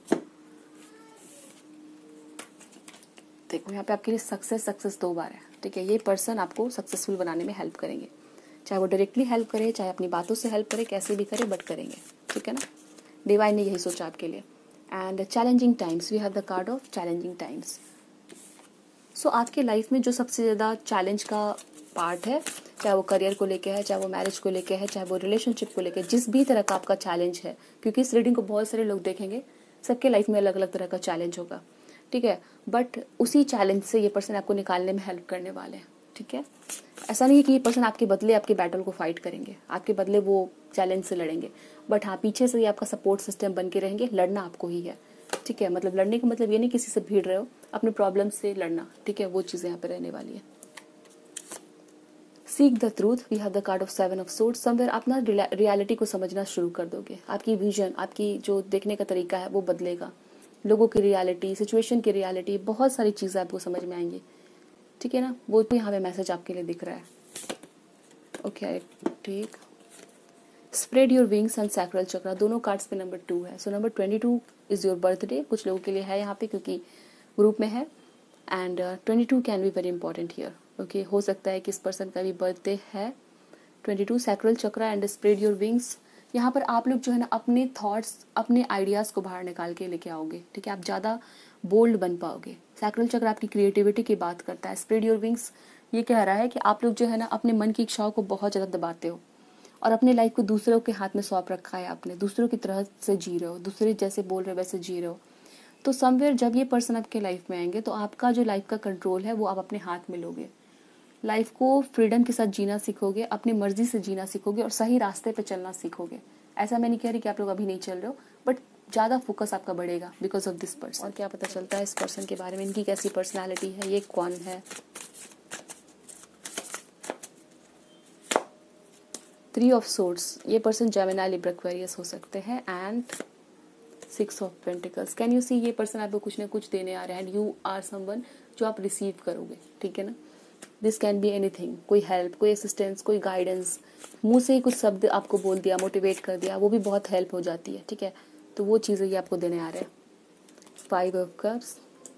Speaker 1: देखो यहाँ पे आपके लिए सक्सेस सक्सेस दो बार है, ठीक है। ये पर्सन आपको सक्सेसफुल बनाने में हेल्प करेंगे, चाहे वो डायरेक्टली हेल्प करे, चाहे अपनी बातों से हेल्प करे, कैसे भी करे बट करेंगे, ठीक है ना। डिवाइन ने यही सोचा आपके लिए। And challenging times, we have the card of challenging times. So आपके लाइफ में जो सबसे ज़्यादा चैलेंज का पार्ट है, चाहे वो करियर को लेके है, चाहे वो मैरिज को लेके है, चाहे वो रिलेशनशिप को लेके, जिस भी तरह का आपका चैलेंज है, क्योंकि इस रीडिंग को बहुत सारे लोग देखेंगे, सबके लाइफ में अलग अलग तरह का चैलेंज होगा, ठीक है। बट उसी चैलेंज से ये पर्सन आपको निकालने में हेल्प करने वाले हैं, ठीक है। ऐसा नहीं है कि ये पर्सन आपके बदले आपके बैटल को फाइट करेंगे, आपके बदले वो चैलेंज से लड़ेंगे, बट हाँ पीछे से ये आपका सपोर्ट सिस्टम बन के रहेंगे। लड़ना आपको ही है, ठीक है। मतलब लड़ने का मतलब ये नहीं किसी से भीड़ रहे हो, अपने प्रॉब्लम से लड़ना, ठीक है। वो चीज़ें यहाँ पे रहने वाली है। Seek the truth, we have the card of seven of swords. Somewhere आप ना रियलिटी को समझना शुरू कर दोगे, आपकी विजन, आपकी जो देखने का तरीका है वो बदलेगा। लोगों की रियलिटी, सिचुएशन की रियलिटी, बहुत सारी चीज़ें आपको समझ में आएंगी, ठीक है ना। वो तो यहाँ पे मैसेज आपके लिए दिख रहा है। ओके ठीक, spread your wings and sacral chakra, दोनों कार्ड्स पे नंबर टू है। So number twenty two is your birthday, कुछ लोगों के लिए है यहाँ पे क्योंकि ग्रुप में है। And twenty two can be very important here, okay. हो सकता है कि इस पर्सन का भी बर्थडे है। Twenty two sacral chakra and spread your wings, यहाँ पर आप लोग जो है ना अपने थॉट्स, अपने आइडियाज़ को बाहर निकाल के लेके आओगे, ठीक है। आप ज़्यादा बोल्ड बन पाओगे। सैक्रल चक्र आपकी क्रिएटिविटी की बात करता है। स्प्रेड योर विंग्स ये कह रहा है कि आप लोग जो है ना अपने मन की इच्छाओं को बहुत ज़्यादा दबाते हो और अपने लाइफ को दूसरों के हाथ में सौंप रखा है आपने, दूसरों की तरह से जी रहे हो, दूसरे जैसे बोल रहे हो वैसे जी रहे हो। तो समवेयर जब ये पर्सन आपके लाइफ में आएंगे तो आपका जो लाइफ का कंट्रोल है वो आप अपने हाथ में लोगे। लाइफ को फ्रीडम के साथ जीना सीखोगे, अपनी मर्जी से जीना सीखोगे और सही रास्ते पे चलना सीखोगे। ऐसा मैं नहीं कह रही कि आप लोग अभी नहीं चल रहे हो, बट ज़्यादा फोकस आपका बढ़ेगा बिकॉज ऑफ दिस पर्सन। और क्या पता चलता है इस पर्सन के बारे में, इनकी कैसी पर्सनैलिटी है, ये कौन है। थ्री ऑफ सोर्ड्स, ये पर्सन जेमिनी, लिब्रा, एक्वेरियस हो सकते हैं। And six of pentacles, can you see, ये पर्सन आपको कुछ ना कुछ देने आ रहा है एंड यू आर समवन जो आप रिसीव करोगे, ठीक है ना। दिस कैन बी एनीथिंग, कोई हेल्प, कोई असिस्टेंस, कोई गाइडेंस, मुंह से ही कुछ शब्द आपको बोल दिया, मोटिवेट कर दिया, वो भी बहुत हेल्प हो जाती है, ठीक है। तो वो चीज़ें ये आपको देने आ रहे हैं। Five of cups,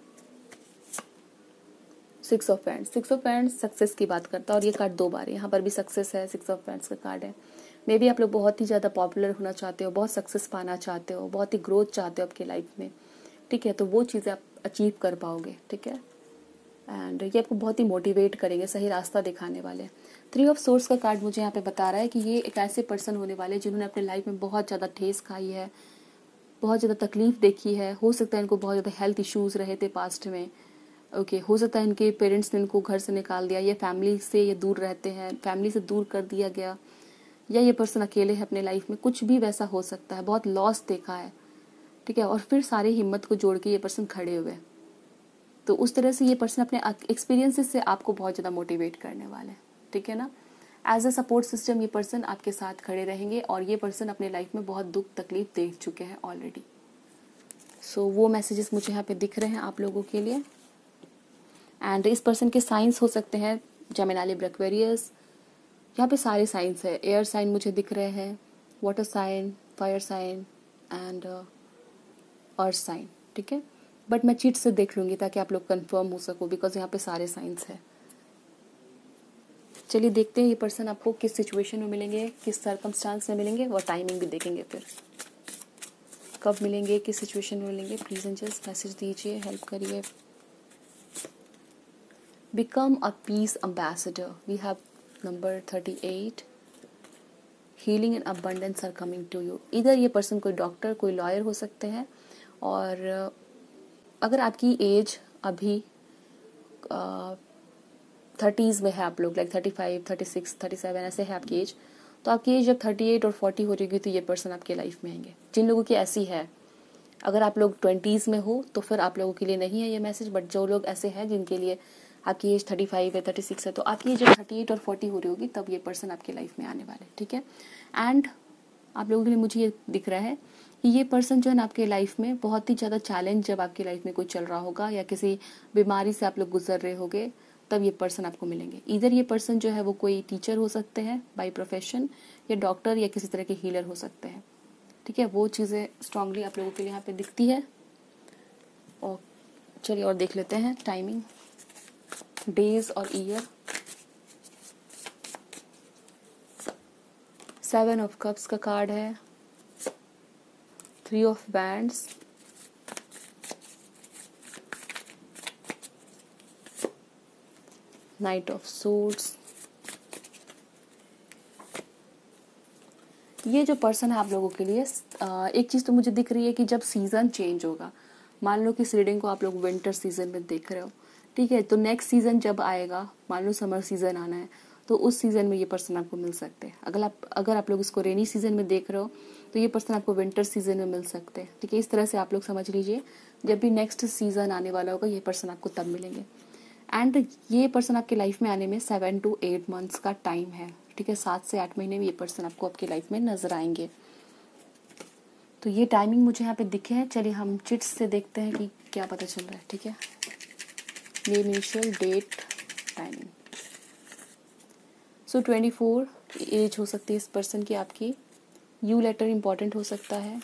Speaker 1: six of pentacles, six of pentacles success की बात करता है और ये कार्ड दो बार, यहाँ पर भी सक्सेस है, सिक्स ऑफ पैंट्स का कार्ड है। मे बी आप लोग बहुत ही ज़्यादा पॉपुलर होना चाहते हो, बहुत सक्सेस पाना चाहते हो, बहुत ही ग्रोथ चाहते हो आपकी लाइफ में, ठीक है। तो वो चीज़ें आप अचीव कर पाओगे, ठीक है। एंड ये आपको बहुत ही मोटिवेट करेंगे, सही रास्ता दिखाने वाले। थ्री ऑफ सोर्स का कार्ड मुझे यहाँ पे बता रहा है कि ये एक ऐसे पर्सन होने वाले जिन्होंने अपने लाइफ में बहुत ज़्यादा ठेस खाई है, बहुत ज़्यादा तकलीफ देखी है। हो सकता है इनको बहुत ज़्यादा हेल्थ इश्यूज़ रहे थे पास्ट में, ओके okay, हो सकता है इनके पेरेंट्स ने इनको घर से निकाल दिया, या फैमिली से ये दूर रहते हैं, फैमिली से दूर कर दिया गया, या ये पर्सन अकेले है अपने लाइफ में, कुछ भी वैसा हो सकता है। बहुत लॉस देखा है, ठीक है। और फिर सारे हिम्मत को जोड़ के ये पर्सन खड़े हुए। तो उस तरह से ये पर्सन अपने एक्सपीरियंसेस से आपको बहुत ज़्यादा मोटिवेट करने वाले हैं, ठीक है ना। एज अ सपोर्ट सिस्टम ये पर्सन आपके साथ खड़े रहेंगे और ये पर्सन अपने लाइफ में बहुत दुख तकलीफ देख चुके हैं ऑलरेडी। सो so, वो मैसेजेस मुझे यहाँ पे दिख रहे हैं आप लोगों के लिए। एंड इस पर्सन के साइंस हो सकते हैं जेमिनी, लिब्रा, एक्वेरियस, यहाँ पे सारे साइंस है। एयर साइन मुझे दिख रहे हैं, water sign, fire sign and earth sign, ठीक है। बट मैं चीट से देख लूँगी ताकि आप लोग कंफर्म हो सको, बिकॉज यहाँ पे सारे साइंस है। चलिए देखते हैं ये पर्सन आपको किस सिचुएशन में मिलेंगे, किस सर्कमस्टांस में मिलेंगे, और टाइमिंग भी देखेंगे फिर कब मिलेंगे, किस सिचुएशन में मिलेंगे। प्लीज एंजल्स मैसेज दीजिए, हेल्प करिए। Become a peace ambassador, we have number thirty eight, healing and abundance are coming to you. इधर ये पर्सन कोई डॉक्टर, कोई लॉयर हो सकते हैं, और अगर आपकी एज अभी थर्टीज़ में है, आप लोग like thirty five, thirty six, thirty seven ऐसे है आपकी एज, तो आपकी एज जब थर्टी एट और फोर्टी हो जाएगी तो ये पर्सन आपके लाइफ में आएंगे। जिन लोगों की ऐसी है, अगर आप लोग ट्वेंटीज़ में हो तो फिर आप लोगों के लिए नहीं है ये मैसेज, बट जो लोग ऐसे हैं जिनके लिए आपकी एज थर्टी फाइव है, थर्टी सिक्स है, तो आपकी एज जब थर्टी एट और फोर्टी हो रही होगी तब ये पर्सन आपके लाइफ में आने वाले, ठीक है। एंड आप लोगों के लिए मुझे ये दिख रहा है कि ये पर्सन जो है ना आपके लाइफ में बहुत ही ज़्यादा चैलेंज जब आपकी लाइफ में कोई चल रहा होगा या किसी बीमारी से आप लोग गुजर रहे होगे, तब ये पर्सन आपको मिलेंगे। इधर ये पर्सन जो है वो कोई टीचर हो सकते हैं बाय प्रोफेशन, या डॉक्टर, या किसी तरह के हीलर हो सकते हैं, ठीक है। वो चीज़ें स्ट्रांगली आप लोगों के लिए यहाँ पे दिखती है। और चलिए और देख लेते हैं टाइमिंग, डेज और ईयर। सेवन ऑफ कप्स का कार्ड है, three of wands, knight of swords. ये जो पर्सन है आप लोगों के लिए, एक चीज़ तो मुझे दिख रही है कि जब सीज़न चेंज होगा, मान लो कि इस रीडिंग को आप लोग विंटर सीजन में देख रहे हो, ठीक है, तो नेक्स्ट सीजन जब आएगा, मान लो समर सीजन आना है, तो उस सीजन में ये पर्सन आपको मिल सकते हैं। अगर आप अगर आप लोग इसको रेनी सीजन में देख रहे हो तो ये पर्सन आपको विंटर सीजन में मिल सकते हैं, ठीक है। इस तरह से आप लोग समझ लीजिए, जब भी नेक्स्ट सीजन आने वाला होगा ये पर्सन आपको तब मिलेंगे। एंड ये पर्सन आपके लाइफ में आने में सेवन टू एट मंथ्स का टाइम है, ठीक है। सात से आठ महीने में ये पर्सन आपको आपकी लाइफ में नजर आएंगे। तो ये टाइमिंग मुझे यहाँ पे दिखे हैं। चलिए हम चिट्स से देखते हैं कि क्या पता चल रहा है, ठीक है। Name, initial, date, timing. So twenty four age हो सकती है इस पर्सन की आपकी। यू लेटर इंपॉर्टेंट हो सकता है।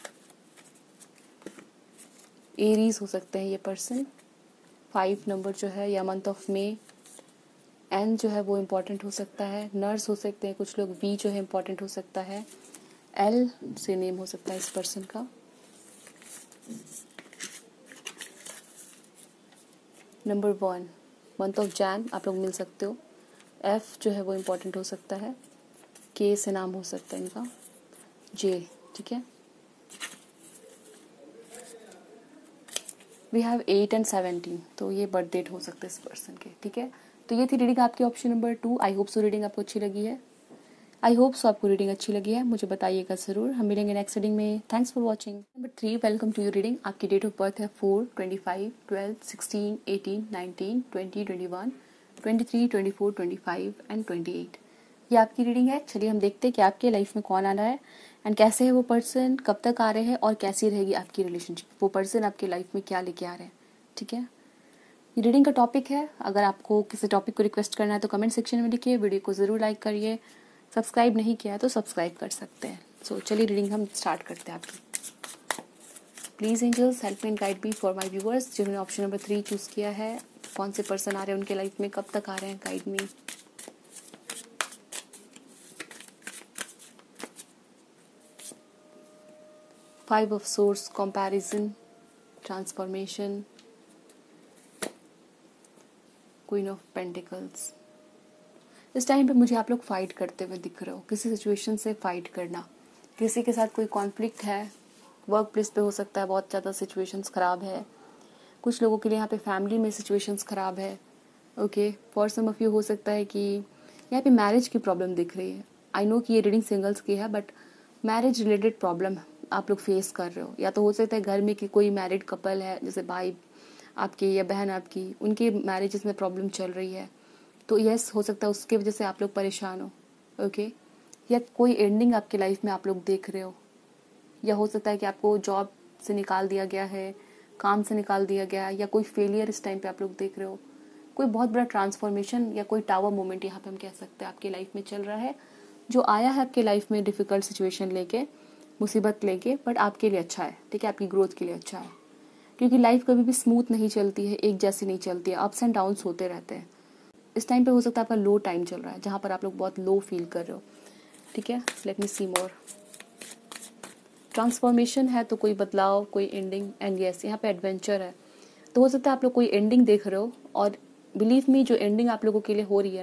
Speaker 1: एरीज हो सकते हैं ये पर्सन। फाइव नंबर जो है, या मंथ ऑफ मे। एन जो है वो इम्पॉर्टेंट हो सकता है। नर्स हो सकते हैं कुछ लोग। वी जो है इम्पॉर्टेंट हो सकता है। एल से नेम हो सकता है इस पर्सन का। Number one, month of Jan आप लोग मिल सकते हो। एफ जो है वो इम्पॉर्टेंट हो सकता है। के से नाम हो सकता है इनका। जे, ठीक है। We have eight and seventeen, तो ये बर्थ डेट हो सकते हैं इस पर्सन के, ठीक है। तो ये थी रीडिंग आपकी option number two. I hope so reading आपको अच्छी लगी है। आई होप सो आपको रीडिंग अच्छी लगी है, मुझे बताइएगा ज़रूर। हम मिलेंगे नेक्स्ट रीडिंग में। Thanks for watching. Number three, welcome to your reading. आपकी डेट ऑफ बर्थ है four, twenty five, twelve, sixteen, eighteen, nineteen, twenty, twenty one, twenty three, twenty four, twenty five and twenty eight. ये आपकी reading है। चलिए हम देखते हैं कि आपके लाइफ में कौन आ रहा है एंड कैसे है वो पर्सन, कब तक आ रहे हैं और कैसी रहेगी आपकी रिलेशनशिप। वो पर्सन आपके लाइफ में क्या लेके आ रहे हैं, ठीक है। ये रीडिंग का टॉपिक है। अगर आपको किसी टॉपिक को रिक्वेस्ट करना है तो कमेंट सेक्शन में लिखिए। वीडियो को ज़रूर लाइक करिए। सब्सक्राइब नहीं किया है तो सब्सक्राइब कर सकते हैं। सो so, चलिए रीडिंग हम स्टार्ट करते हैं आपकी। Please angels help me and guide me for my viewers जिन्होंने ऑप्शन नंबर थ्री चूज़ किया है। कौन से पर्सन आ रहे हैं उनके लाइफ में, कब तक आ रहे हैं, guide me. Five of swords, comparison, transformation, queen of pentacles. इस टाइम पे मुझे आप लोग फाइट करते हुए दिख रहे हो। किसी सिचुएशन से फाइट करना, किसी के साथ कोई कॉन्फ्लिक्ट है। वर्क प्लेस पे हो सकता है बहुत ज़्यादा सिचुएशंस ख़राब है। कुछ लोगों के लिए यहाँ पे फैमिली में सिचुएशंस ख़राब है। Okay, for some of you हो सकता है कि यहाँ पे मैरिज की प्रॉब्लम दिख रही है। आई नो कि ये रीडिंग सिंगल्स की है, बट मैरिज रिलेटेड प्रॉब्लम आप लोग फेस कर रहे हो। या तो हो सकता है घर में कि कोई मैरिड कपल है, जैसे भाई आपके या बहन आपकी, उनके मैरिजेस में प्रॉब्लम चल रही है, तो यस हो सकता है उसके वजह से आप लोग परेशान हो। ओके, या कोई एंडिंग आपके लाइफ में आप लोग देख रहे हो, या हो सकता है कि आपको जॉब से निकाल दिया गया है, काम से निकाल दिया गया है, या कोई फेलियर इस टाइम पे आप लोग देख रहे हो। कोई बहुत बड़ा ट्रांसफॉर्मेशन या कोई टावर मोमेंट यहाँ पे हम कह सकते हैं आपकी लाइफ में चल रहा है, जो आया है आपके लाइफ में डिफिकल्ट सिचुएशन लेके, मुसीबत लेके, बट आपके लिए अच्छा है, ठीक है, आपकी ग्रोथ के लिए अच्छा है। क्योंकि लाइफ कभी भी स्मूथ नहीं चलती है, एक जैसी नहीं चलती है, अप्स एंड डाउन्स होते रहते हैं। इस टाइम पे हो सकता है आपका लो टाइम चल रहा है, जहाँ पर आप लोग बहुत लो फील कर रहे हो, ठीक है। लेट मी सी मोर। ट्रांसफॉर्मेशन है तो कोई बदलाव, कोई एंडिंग, एंड यस यहाँ पे एडवेंचर है। तो हो सकता है आप लोग कोई एंडिंग देख रहे हो, और बिलीव मी जो एंडिंग आप लोगों के लिए हो रही है ना,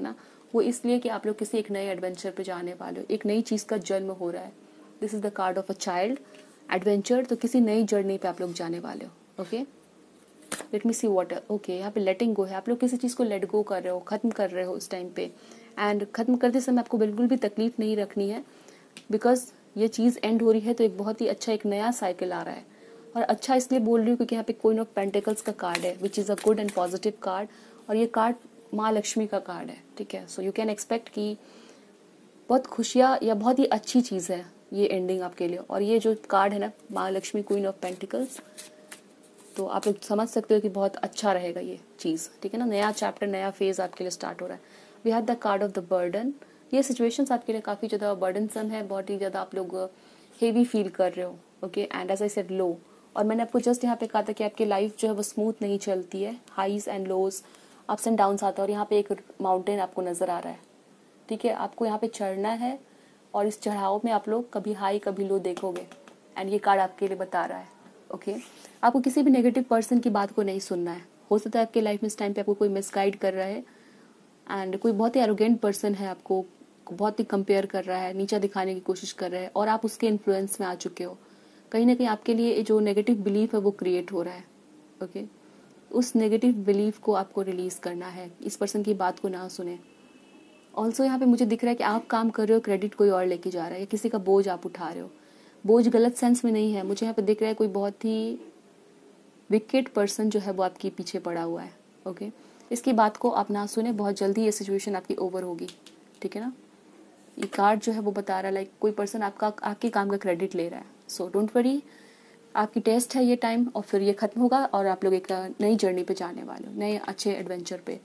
Speaker 1: वो इसलिए कि आप लोग किसी एक नए एडवेंचर पे जाने वाले हो, एक नई चीज़ का जन्म हो रहा है। This is the card of a child adventure, तो किसी नई जर्नी पे आप लोग जाने वाले हो। Okay, let me see what, okay यहाँ पे लेटिंग गो है, आप लोग किसी चीज़ को लेट गो कर रहे हो, ख़त्म कर रहे हो इस टाइम पे। एंड ख़त्म करते समय आपको बिल्कुल भी तकलीफ नहीं रखनी है, बिकॉज ये चीज़ एंड हो रही है तो एक बहुत ही अच्छा एक नया साइकिल आ रहा है। और अच्छा इसलिए बोल रही हूँ क्योंकि यहाँ पे क्वीन ऑफ पेंटिकल्स का कार्ड है, which is a good and positive card, और ये कार्ड माँ लक्ष्मी का कार्ड है। ठीक है, सो यू कैन एक्सपेक्ट कि बहुत खुशियाँ या बहुत ही अच्छी चीज़ है ये एंडिंग आपके लिए। और ये जो कार्ड है ना, माँ लक्ष्मी क्वीन ऑफ पेंटिकल्स, तो आप लोग समझ सकते हो कि बहुत अच्छा रहेगा ये चीज़। ठीक है ना, नया चैप्टर, नया फेज आपके लिए स्टार्ट हो रहा है। We have the card of the burden, ये सिचुएशंस आपके लिए काफ़ी ज़्यादा बर्डनसम है, बहुत ही ज़्यादा आप लोग हेवी फील कर रहे हो। Okay, and as I said low, और मैंने आपको जस्ट यहाँ पे कहा था कि आपकी लाइफ जो है वो स्मूथ नहीं चलती है, highs and lows, ups and downs आता है। और यहाँ पे एक माउंटेन आपको नज़र आ रहा है। ठीक है, आपको यहाँ पे चढ़ना है और इस चढ़ाव में आप लोग कभी हाई कभी लो देखोगे, एंड ये कार्ड आपके लिए बता रहा है। Okay okay? आपको किसी भी नेगेटिव पर्सन की बात को नहीं सुनना है। हो सकता है आपके लाइफ में इस टाइम पे आपको कोई मिसगाइड कर रहा है, एंड कोई बहुत ही एरोगेंट पर्सन है, आपको बहुत ही कंपेयर कर रहा है, नीचा दिखाने की कोशिश कर रहा है, और आप उसके इन्फ्लुएंस में आ चुके हो। कहीं ना कहीं आपके लिए जो नेगेटिव बिलीफ है वो क्रिएट हो रहा है। Okay okay? उस नेगेटिव बिलीफ को आपको रिलीज़ करना है, इस पर्सन की बात को ना सुने। ऑल्सो यहाँ पे मुझे दिख रहा है कि आप काम कर रहे हो, क्रेडिट कोई और लेके जा रहा है, या किसी का बोझ आप उठा रहे हो। बोझ गलत सेंस में नहीं है, मुझे यहाँ पे दिख रहा है कोई बहुत ही विकेट पर्सन जो है वो आपके पीछे पड़ा हुआ है। Okay okay? इसकी बात को आप ना सुने, बहुत जल्दी ये सिचुएशन आपकी ओवर होगी। ठीक है ना, ये कार्ड जो है वो बता रहा है लाइक कोई पर्सन आपका आपके काम का क्रेडिट ले रहा है। सो डोंट वरी, आपकी टेस्ट है ये टाइम, और फिर ये खत्म होगा और आप लोग एक नई जर्नी पे जाने वाले हो, नए अच्छे एडवेंचर पे।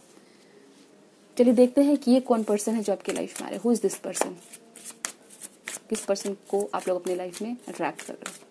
Speaker 1: चलिए देखते हैं कि ये कौन पर्सन है जो आपकी लाइफ में आ रहा है। हु इज दिस पर्सन, किस पर्सन को आप लोग अपनी लाइफ में अट्रैक्ट कर रहे हो।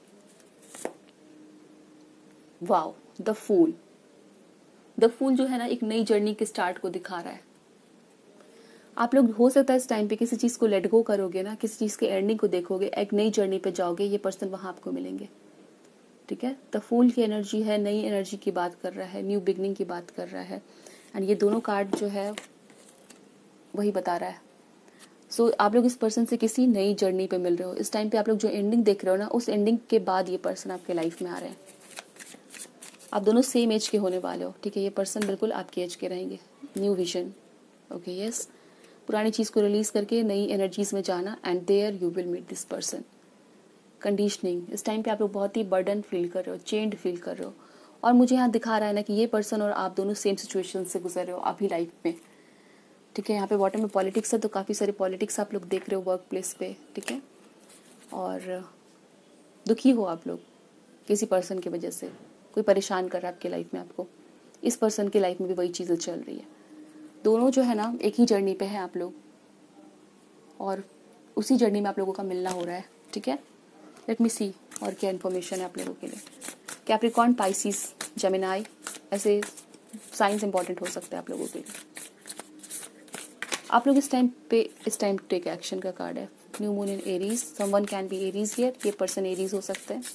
Speaker 1: Wow, the fool. The fool जो है ना, एक नई जर्नी के स्टार्ट को दिखा रहा है। आप लोग हो सकता है इस टाइम पे किसी चीज़ को लेट गो करोगे ना, किसी चीज़ के एंडिंग को देखोगे, एक नई जर्नी पे जाओगे, ये पर्सन वहाँ आपको मिलेंगे। ठीक है, द फूल की एनर्जी है, नई एनर्जी की बात कर रहा है, न्यू बिगनिंग की बात कर रहा है, एंड ये दोनों कार्ड जो है वही बता रहा है। सो so, आप लोग इस पर्सन से किसी नई जर्नी पे मिल रहे हो। इस टाइम पे आप लोग जो एंडिंग देख रहे हो ना, उस एंडिंग के बाद ये पर्सन आपके लाइफ में आ रहे हैं। आप दोनों सेम एज के होने वाले हो। ठीक है, ये पर्सन बिल्कुल आपके एज के रहेंगे। न्यू विजन, ओके यस, पुरानी चीज़ को रिलीज करके नई एनर्जीज में जाना, and there you will meet this person. Conditioning, इस टाइम पे आप लोग बहुत ही बर्डन फील कर रहे हो, चेंड फील कर रहे हो, और मुझे यहाँ दिखा रहा है ना कि ये पर्सन और आप दोनों सेम सिचुएशन से गुजर रहे हो अभी लाइफ में। ठीक है, यहाँ पे बॉटम में पॉलिटिक्स है, तो काफ़ी सारे पॉलिटिक्स आप लोग देख रहे हो वर्क प्लेस पे। ठीक है, और दुखी हो आप लोग किसी पर्सन की वजह से, कोई परेशान कर रहा है आपके लाइफ में आपको। इस पर्सन की लाइफ में भी वही चीज़ें चल रही है। दोनों जो है ना एक ही जर्नी पे है आप लोग, और उसी जर्नी में आप लोगों का मिलना हो रहा है। ठीक है, लेट मी सी और क्या इन्फॉर्मेशन है आप लोगों के लिए। कैप्रिकॉर्न, पाइसिस, जेमिनाई, ऐसे साइंस इंपॉर्टेंट हो सकते हैं आप लोगों के लिए। आप लोग इस टाइम पे, इस टाइम टू टेक एक्शन का कार्ड है। New moon in Aries, someone can be Aries here, ये पर्सन एरीज हो सकते हैं।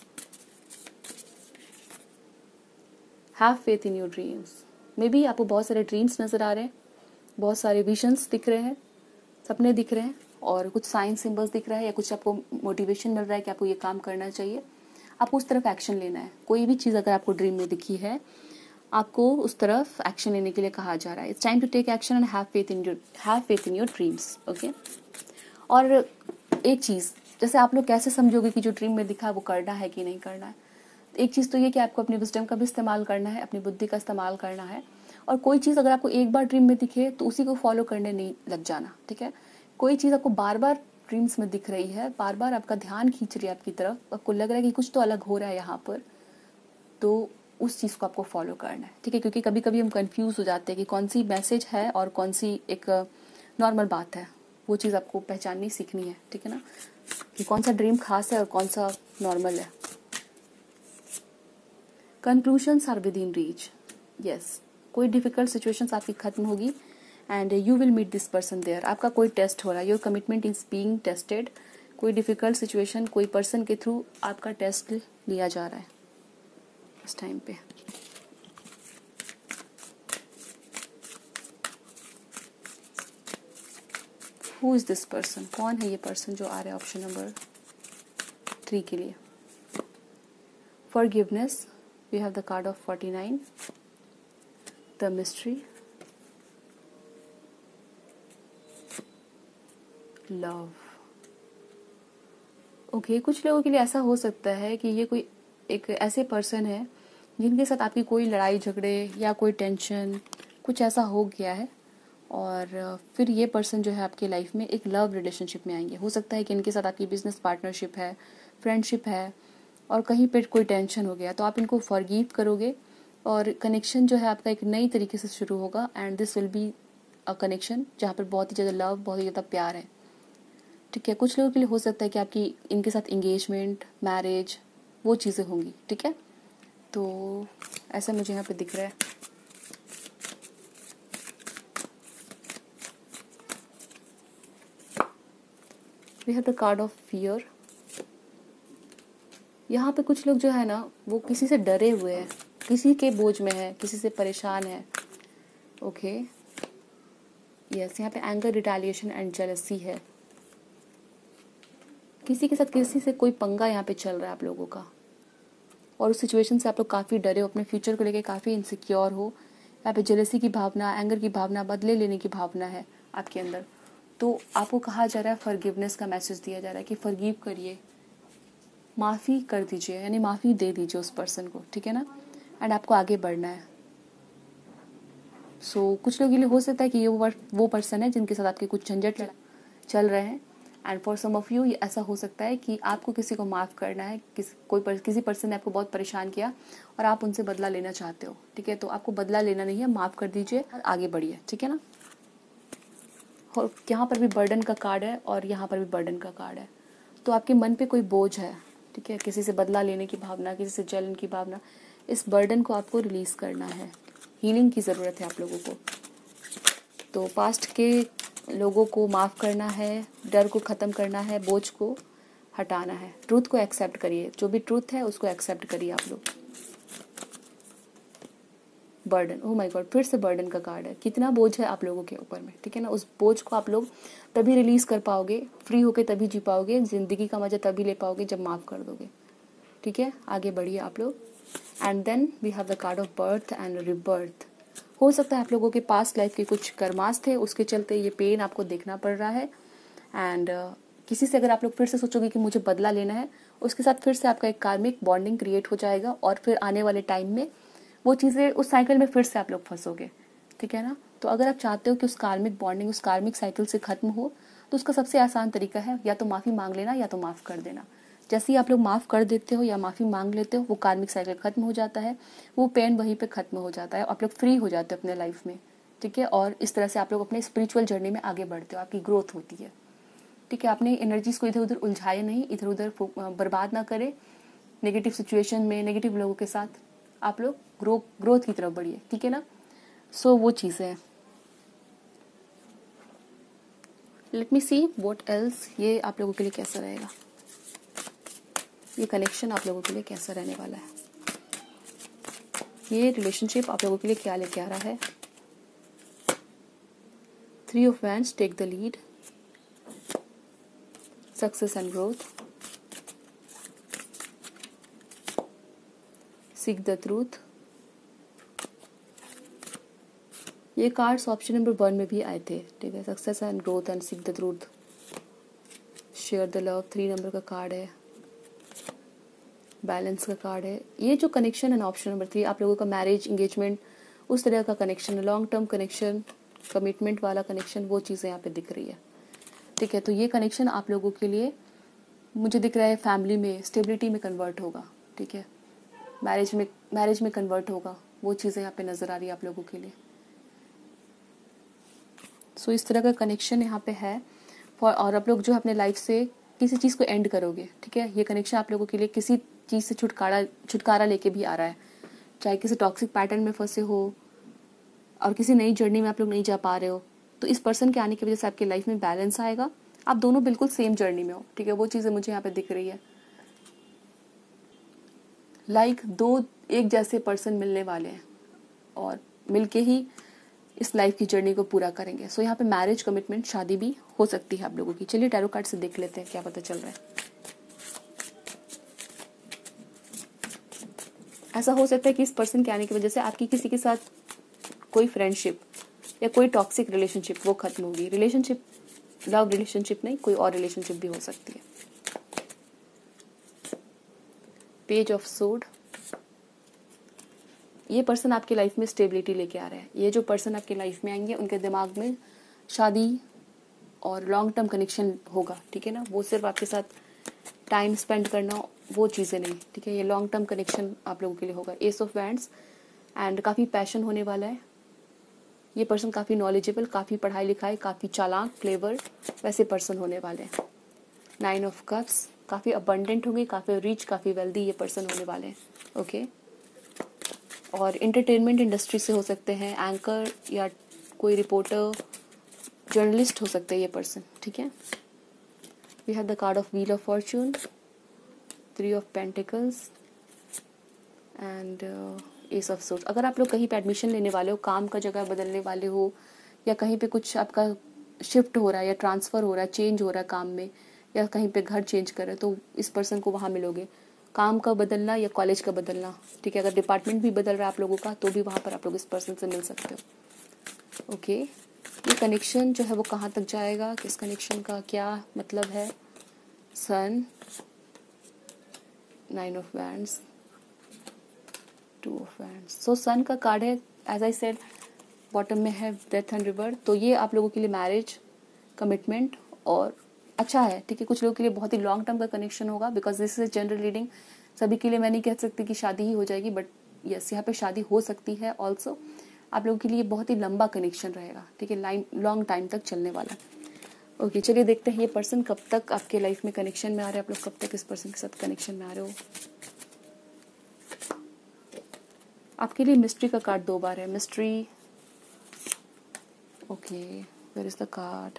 Speaker 1: Have faith in your dreams, maybe आपको बहुत सारे ड्रीम्स नजर आ रहे हैं, बहुत सारे विजन्स दिख रहे हैं, सपने दिख रहे हैं, और कुछ साइन सिंबल्स दिख रहा है, या कुछ आपको मोटिवेशन मिल रहा है कि आपको ये काम करना चाहिए, आपको उस तरफ एक्शन लेना है। कोई भी चीज़ अगर आपको ड्रीम में दिखी है, आपको उस तरफ एक्शन लेने के लिए कहा जा रहा है। It's time to take action and have faith in your have faith in your dreams. Okay, और एक चीज़, जैसे आप लोग कैसे समझोगे कि जो ड्रीम में दिखा है वो करना है कि नहीं करना है। एक चीज़ तो ये कि आपको अपनी विजडम का भी इस्तेमाल करना है, अपनी बुद्धि का इस्तेमाल करना है, और कोई चीज़ अगर आपको एक बार ड्रीम में दिखे तो उसी को फॉलो करने नहीं लग जाना। ठीक है, कोई चीज़ आपको बार बार ड्रीम्स में दिख रही है, बार बार आपका ध्यान खींच रही है आपकी तरफ, आपको लग रहा है कि कुछ तो अलग हो रहा है यहाँ पर, तो उस चीज़ को आपको फॉलो करना है। ठीक है, क्योंकि कभी कभी हम कंफ्यूज हो जाते हैं कि कौन सी मैसेज है और कौन सी एक नॉर्मल बात है। वो चीज़ आपको पहचाननी सीखनी है। ठीक है ना, कि कौन सा ड्रीम खास है और कौन सा नॉर्मल है। Conclusions are within reach, yes, कोई डिफिकल्ट सिचुएशंस आपकी खत्म होगी, and you will meet this person there. आपका कोई टेस्ट हो रहा है, your commitment is being tested. कोई डिफिकल्ट सिचुएशन, कोई पर्सन के थ्रू आपका टेस्ट लिया जा रहा है इस टाइम पे। हु इज दिस पर्सन, कौन है ये पर्सन जो आ रहा है ऑप्शन नंबर थ्री के लिए। Forgiveness, we have the card of forty nine, the mystery, love. Okay, कुछ लोगों के लिए ऐसा हो सकता है कि ये कोई एक ऐसे पर्सन है जिनके साथ आपकी कोई लड़ाई झगड़े या कोई टेंशन कुछ ऐसा हो गया है, और फिर ये पर्सन जो है आपकी लाइफ में एक लव रिलेशनशिप में आएंगे। हो सकता है कि इनके साथ आपकी बिजनेस पार्टनरशिप है, फ्रेंडशिप है, और कहीं पे कोई टेंशन हो गया तो आप इनको फॉरगिव करोगे और कनेक्शन जो है आपका एक नई तरीके से शुरू होगा। And this will be a connection जहाँ पर बहुत ही ज़्यादा लव, बहुत ही ज़्यादा प्यार है। ठीक है, कुछ लोगों के लिए हो सकता है कि आपकी इनके साथ इंगेजमेंट, मैरिज, वो चीज़ें होंगी। ठीक है, तो ऐसा मुझे यहाँ पे दिख रहा है। We have the card of fear. यहाँ पे कुछ लोग जो है ना वो किसी से डरे हुए हैं, किसी के बोझ में है, किसी से परेशान है। ओके, यस, यहाँ पे एंगर, रिटेलिएशन एंड जेलसी है। किसी के साथ किसी से कोई पंगा यहाँ पे चल रहा है आप लोगों का, और उस सिचुएशन से आप लोग काफ़ी डरे हो, अपने फ्यूचर को लेके काफ़ी इनसिक्योर हो। यहाँ पे जेलसी की भावना, एंगर की भावना, बदले लेने की भावना है आपके अंदर। तो आपको कहा जा रहा है, फॉरगिवनेस का मैसेज दिया जा रहा है कि फॉरगिव करिए, माफ़ी कर दीजिए, यानी माफ़ी दे दीजिए उस पर्सन को। ठीक है ना, एंड आपको आगे बढ़ना है। सो so, कुछ लोगों के लिए हो सकता है कि ये वो वो पर्सन है जिनके साथ आपके कुछ झंझट चल रहे हैं। And for some of you ये ऐसा हो सकता है कि आपको किसी को माफ़ करना है, किस कोई पर, किसी पर्सन ने आपको बहुत परेशान किया और आप उनसे बदला लेना चाहते हो। ठीक है, तो आपको बदला लेना नहीं है, माफ़ कर दीजिए और आगे बढ़िए। ठीक है ना, और यहाँ पर भी बर्डन का कार्ड है और यहाँ पर भी बर्डन का कार्ड है। तो आपके मन पे कोई बोझ है, ठीक है, किसी से बदला लेने की भावना, किसी से जलन की भावना, इस बर्डन को आपको रिलीज़ करना है। हीलिंग की ज़रूरत है आप लोगों को। तो पास्ट के लोगों को माफ़ करना है, डर को ख़त्म करना है, बोझ को हटाना है, ट्रूथ को एक्सेप्ट करिए। जो भी ट्रूथ है उसको एक्सेप्ट करिए आप लोग। बर्डन, ओह माय गॉड, फिर से बर्डन का कार्ड है। कितना बोझ है आप लोगों के ऊपर में। ठीक है ना, उस बोझ को आप लोग तभी रिलीज़ कर पाओगे, फ्री होके तभी जी पाओगे, ज़िंदगी का मज़ा तभी ले पाओगे जब माफ़ कर दोगे। ठीक है, आगे बढ़िए आप लोग। And then we have the card of birth and rebirth. हो सकता है आप लोगों के पास्ट लाइफ के कुछ कर्मास थे, उसके चलते ये पेन आपको देखना पड़ रहा है। एंड uh, किसी से अगर आप लोग फिर से सोचोगे कि मुझे बदला लेना है, उसके साथ फिर से आपका एक कार्मिक बॉन्डिंग क्रिएट हो जाएगा, और फिर आने वाले टाइम में वो चीज़ें, उस साइकिल में फिर से आप लोग फंसोगे। ठीक है ना, तो अगर आप चाहते हो कि उस कार्मिक बॉन्डिंग, उस कार्मिक साइकिल से ख़त्म हो, तो उसका सबसे आसान तरीका है या तो माफ़ी मांग लेना या तो माफ़ कर देना। जैसे ही आप लोग माफ़ कर देते हो या माफ़ी मांग लेते हो, वो कार्मिक साइकिल ख़त्म हो जाता है, वो पेन वहीं पे ख़त्म हो जाता है, आप लोग फ्री हो जाते हो अपने लाइफ में। ठीक है, और इस तरह से आप लोग अपने स्पिरिचुअल जर्नी में आगे बढ़ते हो, आपकी ग्रोथ होती है। ठीक है, आपने एनर्जीज को इधर उधर उलझाए नहीं, इधर उधर बर्बाद ना करें नेगेटिव सिचुएशन में, नेगेटिव लोगों के साथ। आप लोग ग्रो ग्रोथ की तरफ बढ़िए। ठीक है ना, सो so, वो चीज़ें हैं। Let me see what else, ये आप लोगों के लिए कैसा रहेगा, ये कनेक्शन आप लोगों के लिए कैसा रहने वाला है, ये रिलेशनशिप आप लोगों के लिए क्या लेके आ रहा है। Three of wands, take the lead, success and growth, seek the truth. ये कार्ड्स ऑप्शन नंबर वन में भी आए थे। ठीक है, success and growth and seek the truth, share the love, three number का कार्ड है, बैलेंस का कार्ड है। ये जो कनेक्शन है ना ऑप्शन नंबर थ्री, आप लोगों का मैरिज, इंगेजमेंट, उस तरह का connection, long term connection, commitment वाला कनेक्शन, वो चीज़ें यहाँ पे दिख रही है। ठीक है, तो ये कनेक्शन आप लोगों के लिए मुझे दिख रहा है फैमिली में स्टेबिलिटी में कन्वर्ट होगा। ठीक है, मैरिज में मैरिज में कन्वर्ट होगा, वो चीज़ें यहाँ पे नज़र आ रही है आप लोगों के लिए। सो so, इस तरह का कनेक्शन यहाँ पे है फॉर, और आप लोग जो अपने लाइफ से किसी चीज़ को एंड करोगे। ठीक है, ये कनेक्शन आप लोगों के लिए किसी चीज़ से छुटकारा छुटकारा लेके भी आ रहा है, चाहे किसी टॉक्सिक पैटर्न में फंसे हो और किसी नई जर्नी में आप लोग नहीं जा पा रहे हो, तो इस पर्सन के आने की वजह से आपकी लाइफ में बैलेंस आएगा, आप दोनों बिल्कुल सेम जर्नी में हो। ठीक है, वो चीज़ें मुझे यहाँ पे दिख रही है। लाइक like, दो एक जैसे पर्सन मिलने वाले हैं और मिलके ही इस लाइफ की जर्नी को पूरा करेंगे। सो so, यहाँ पे मैरिज, कमिटमेंट, शादी भी हो सकती है आप लोगों की। चलिए टैरो कार्ड से देख लेते हैं क्या पता चल रहा है। ऐसा हो सकता है कि इस पर्सन के आने की वजह से आपकी किसी के साथ कोई फ्रेंडशिप या कोई टॉक्सिक रिलेशनशिप वो खत्म होगी। रिलेशनशिप, लव रिलेशनशिप नहीं, कोई और रिलेशनशिप भी हो सकती है। पेज ऑफ सोर्ड, ये पर्सन आपकी लाइफ में स्टेबिलिटी लेके आ रहा है। ये जो पर्सन आपकी लाइफ में आएंगे उनके दिमाग में शादी और लॉन्ग टर्म कनेक्शन होगा, ठीक है ना। वो सिर्फ आपके साथ टाइम स्पेंड करना, वो चीज़ें नहीं, ठीक है। ये लॉन्ग टर्म कनेक्शन आप लोगों के लिए होगा। एस ऑफ वैंड्स, एंड काफ़ी पैशन होने वाला है। ये पर्सन काफ़ी नॉलेजेबल, काफ़ी पढ़ाई लिखाई, काफ़ी चालाक, क्लेवर वैसे पर्सन होने वाले हैं। नाइन ऑफ कप्स, काफ़ी अबंडेंट होंगे, काफ़ी रिच, काफ़ी वेल्दी ये पर्सन होने वाले हैं। ओके, और इंटरटेनमेंट इंडस्ट्री से हो सकते हैं, एंकर या कोई रिपोर्टर, जर्नलिस्ट हो सकते हैं ये पर्सन, ठीक है। We have the card of wheel of fortune, three of pentacles and ace of swords. अगर आप लोग कहीं पे एडमिशन लेने वाले हो, काम का जगह बदलने वाले हो, या कहीं पे कुछ आपका शिफ्ट हो रहा है या ट्रांसफ़र हो रहा है, चेंज हो रहा है काम में, या कहीं पे घर चेंज कर रहे हो, तो इस पर्सन को वहाँ मिलोगे। काम का बदलना या कॉलेज का बदलना, ठीक है। अगर डिपार्टमेंट भी बदल रहा है आप लोगों का, तो भी वहाँ पर आप लोग इस पर्सन से मिल सकते हो। ओके, ये कनेक्शन जो है वो कहाँ तक जाएगा, किस कनेक्शन का क्या मतलब है। Sun, nine of wands, two of wands. So sun का कार्ड है, एज आई सेड, बॉटम में है डेथ एंड रिबर्थ। तो ये आप लोगों के लिए मैरिज, कमिटमेंट और अच्छा है, ठीक है। कुछ लोगों के लिए बहुत ही लॉन्ग टर्म का कनेक्शन होगा, because this is general reading. सभी के लिए मैं नहीं कह सकती कि शादी ही हो जाएगी, बट यस, यहाँ पे शादी हो सकती है ऑल्सो। आप लोगों के लिए बहुत ही लंबा कनेक्शन रहेगा, ठीक है, लाइन लॉन्ग टाइम तक चलने वाला। ओके, चलिए देखते हैं ये पर्सन कब तक आपके लाइफ में कनेक्शन में आ रहे हैं। आप लोग कब तक इस पर्सन के साथ कनेक्शन में आ रहे हो। आपके लिए मिस्ट्री का कार्ड दो बार है। Mystery, okay, where is the card,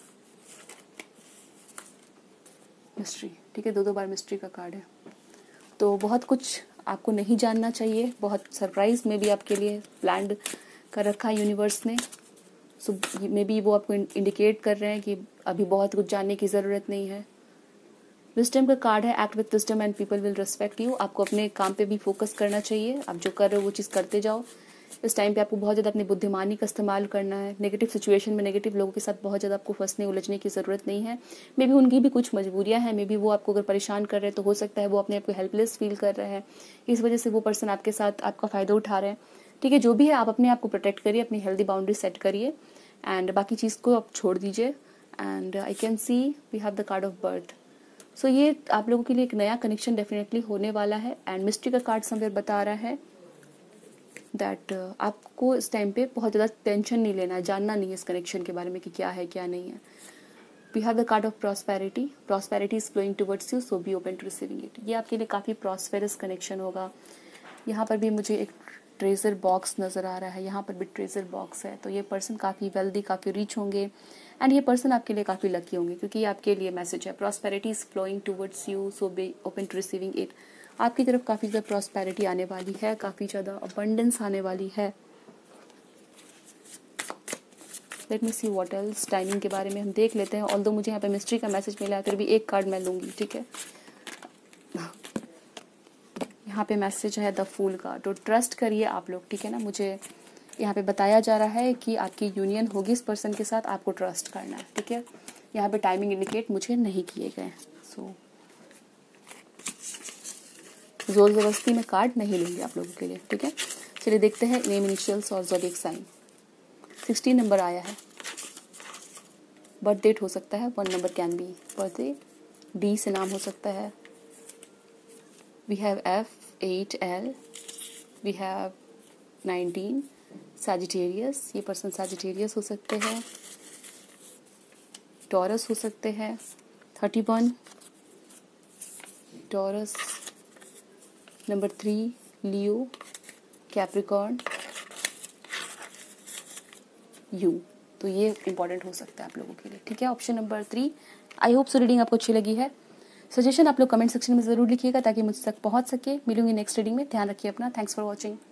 Speaker 1: mystery, ठीक है, दो दो बार मिस्ट्री का कार्ड है। तो बहुत कुछ आपको नहीं जानना चाहिए, बहुत सरप्राइज में भी आपके लिए प्लान कर रखा है यूनिवर्स ने। सो मे बी वो आपको इंडिकेट कर रहे हैं कि अभी बहुत कुछ जानने की ज़रूरत नहीं है। विजडम का कार्ड है, act with wisdom and people will respect you. आपको अपने काम पे भी फोकस करना चाहिए, आप जो कर रहे हो वो चीज़ करते जाओ। इस टाइम पे आपको बहुत ज़्यादा अपनी बुद्धिमानी का इस्तेमाल करना है। नेगेटिव सिचुएशन में नेगेटिव लोगों के साथ बहुत ज़्यादा आपको फंसने उलझने की ज़रूरत नहीं है। मे बी उनकी भी कुछ मजबूरियां हैं, मे बी वो आपको अगर परेशान कर रहे हैं तो हो सकता है वो अपने आप को हेल्पलेस फील कर रहे हैं, इस वजह से वो पर्सन आपके साथ आपका फ़ायदा उठा रहे हैं, ठीक है। जो भी है, आप अपने आप को प्रोटेक्ट करिए, अपनी हेल्दी बाउंड्री सेट करिए, एंड बाकी चीज़ को आप छोड़ दीजिए। And I can see we have the card of birth. So ये आप लोगों के लिए एक नया कनेक्शन डेफिनेटली होने वाला है। एंड मिस्ट्री का कार्ड समवेयर बता रहा है दैट uh, आपको इस टाइम पे बहुत ज़्यादा टेंशन नहीं लेना है, जानना नहीं है इस कनेक्शन के बारे में कि क्या है क्या नहीं है। We have the card of prosperity, prosperity is flowing towards you, so be open to receiving it. ये आपके लिए काफ़ी प्रॉस्पेरस कनेक्शन होगा। यहाँ पर भी मुझे एक ट्रेजर बॉक्स नज़र आ रहा है, यहाँ पर भी ट्रेजर बॉक्स है। तो ये पर्सन काफ़ी वेल्दी, काफ़ी रिच होंगे, एंड ये पर्सन आपके लिए काफ़ी लकी होंगे, क्योंकि ये आपके लिए मैसेज है, prosperity is flowing towards you, so be open to receiving it. आपकी तरफ काफ़ी ज़्यादा प्रॉस्पेरिटी आने वाली है, काफ़ी ज़्यादा अबंडेंस आने वाली है। Let me see what else. Timing के बारे में हम देख लेते हैं। ऑल्दो मुझे यहाँ पे मिस्ट्री का मैसेज मिला है, फिर भी एक कार्ड मैं लूँगी, ठीक है। यहाँ पे मैसेज है द फूल का। तो ट्रस्ट करिए आप लोग, ठीक है ना। मुझे यहाँ पे बताया जा रहा है कि आपकी यूनियन होगी इस पर्सन के साथ, आपको ट्रस्ट करना है, ठीक है। यहाँ पे टाइमिंग इंडिकेट मुझे नहीं किए गए, सो जोर जबरदस्ती में कार्ड नहीं लूँगी आप लोगों के लिए, ठीक है। चलिए देखते हैं नेम, इनिशियल्स और ज़ोडिएक साइन। सिक्सटीन नंबर आया है। बर्थ डेट हो सकता है, one number can be birthday. D से नाम हो सकता है। We have F, eight, L, we have nineteen, Sagittarius, ये पर्सन सैजिटेरियस हो सकते हैं। टॉरस हो सकते हैं, thirty one, Taurus. Number three, Leo, Capricorn, U. तो ये इंपॉर्टेंट हो सकता है आप लोगों के लिए, ठीक है, option number three. I hope so reading आपको अच्छी लगी है। सजेशन आप लोग कमेंट सेक्शन में ज़रूर लिखिएगा ताकि मुझ तक पहुंच सके। मिलूंगी नेक्स्ट रीडिंग में। ध्यान रखिए अपना। Thanks for watching.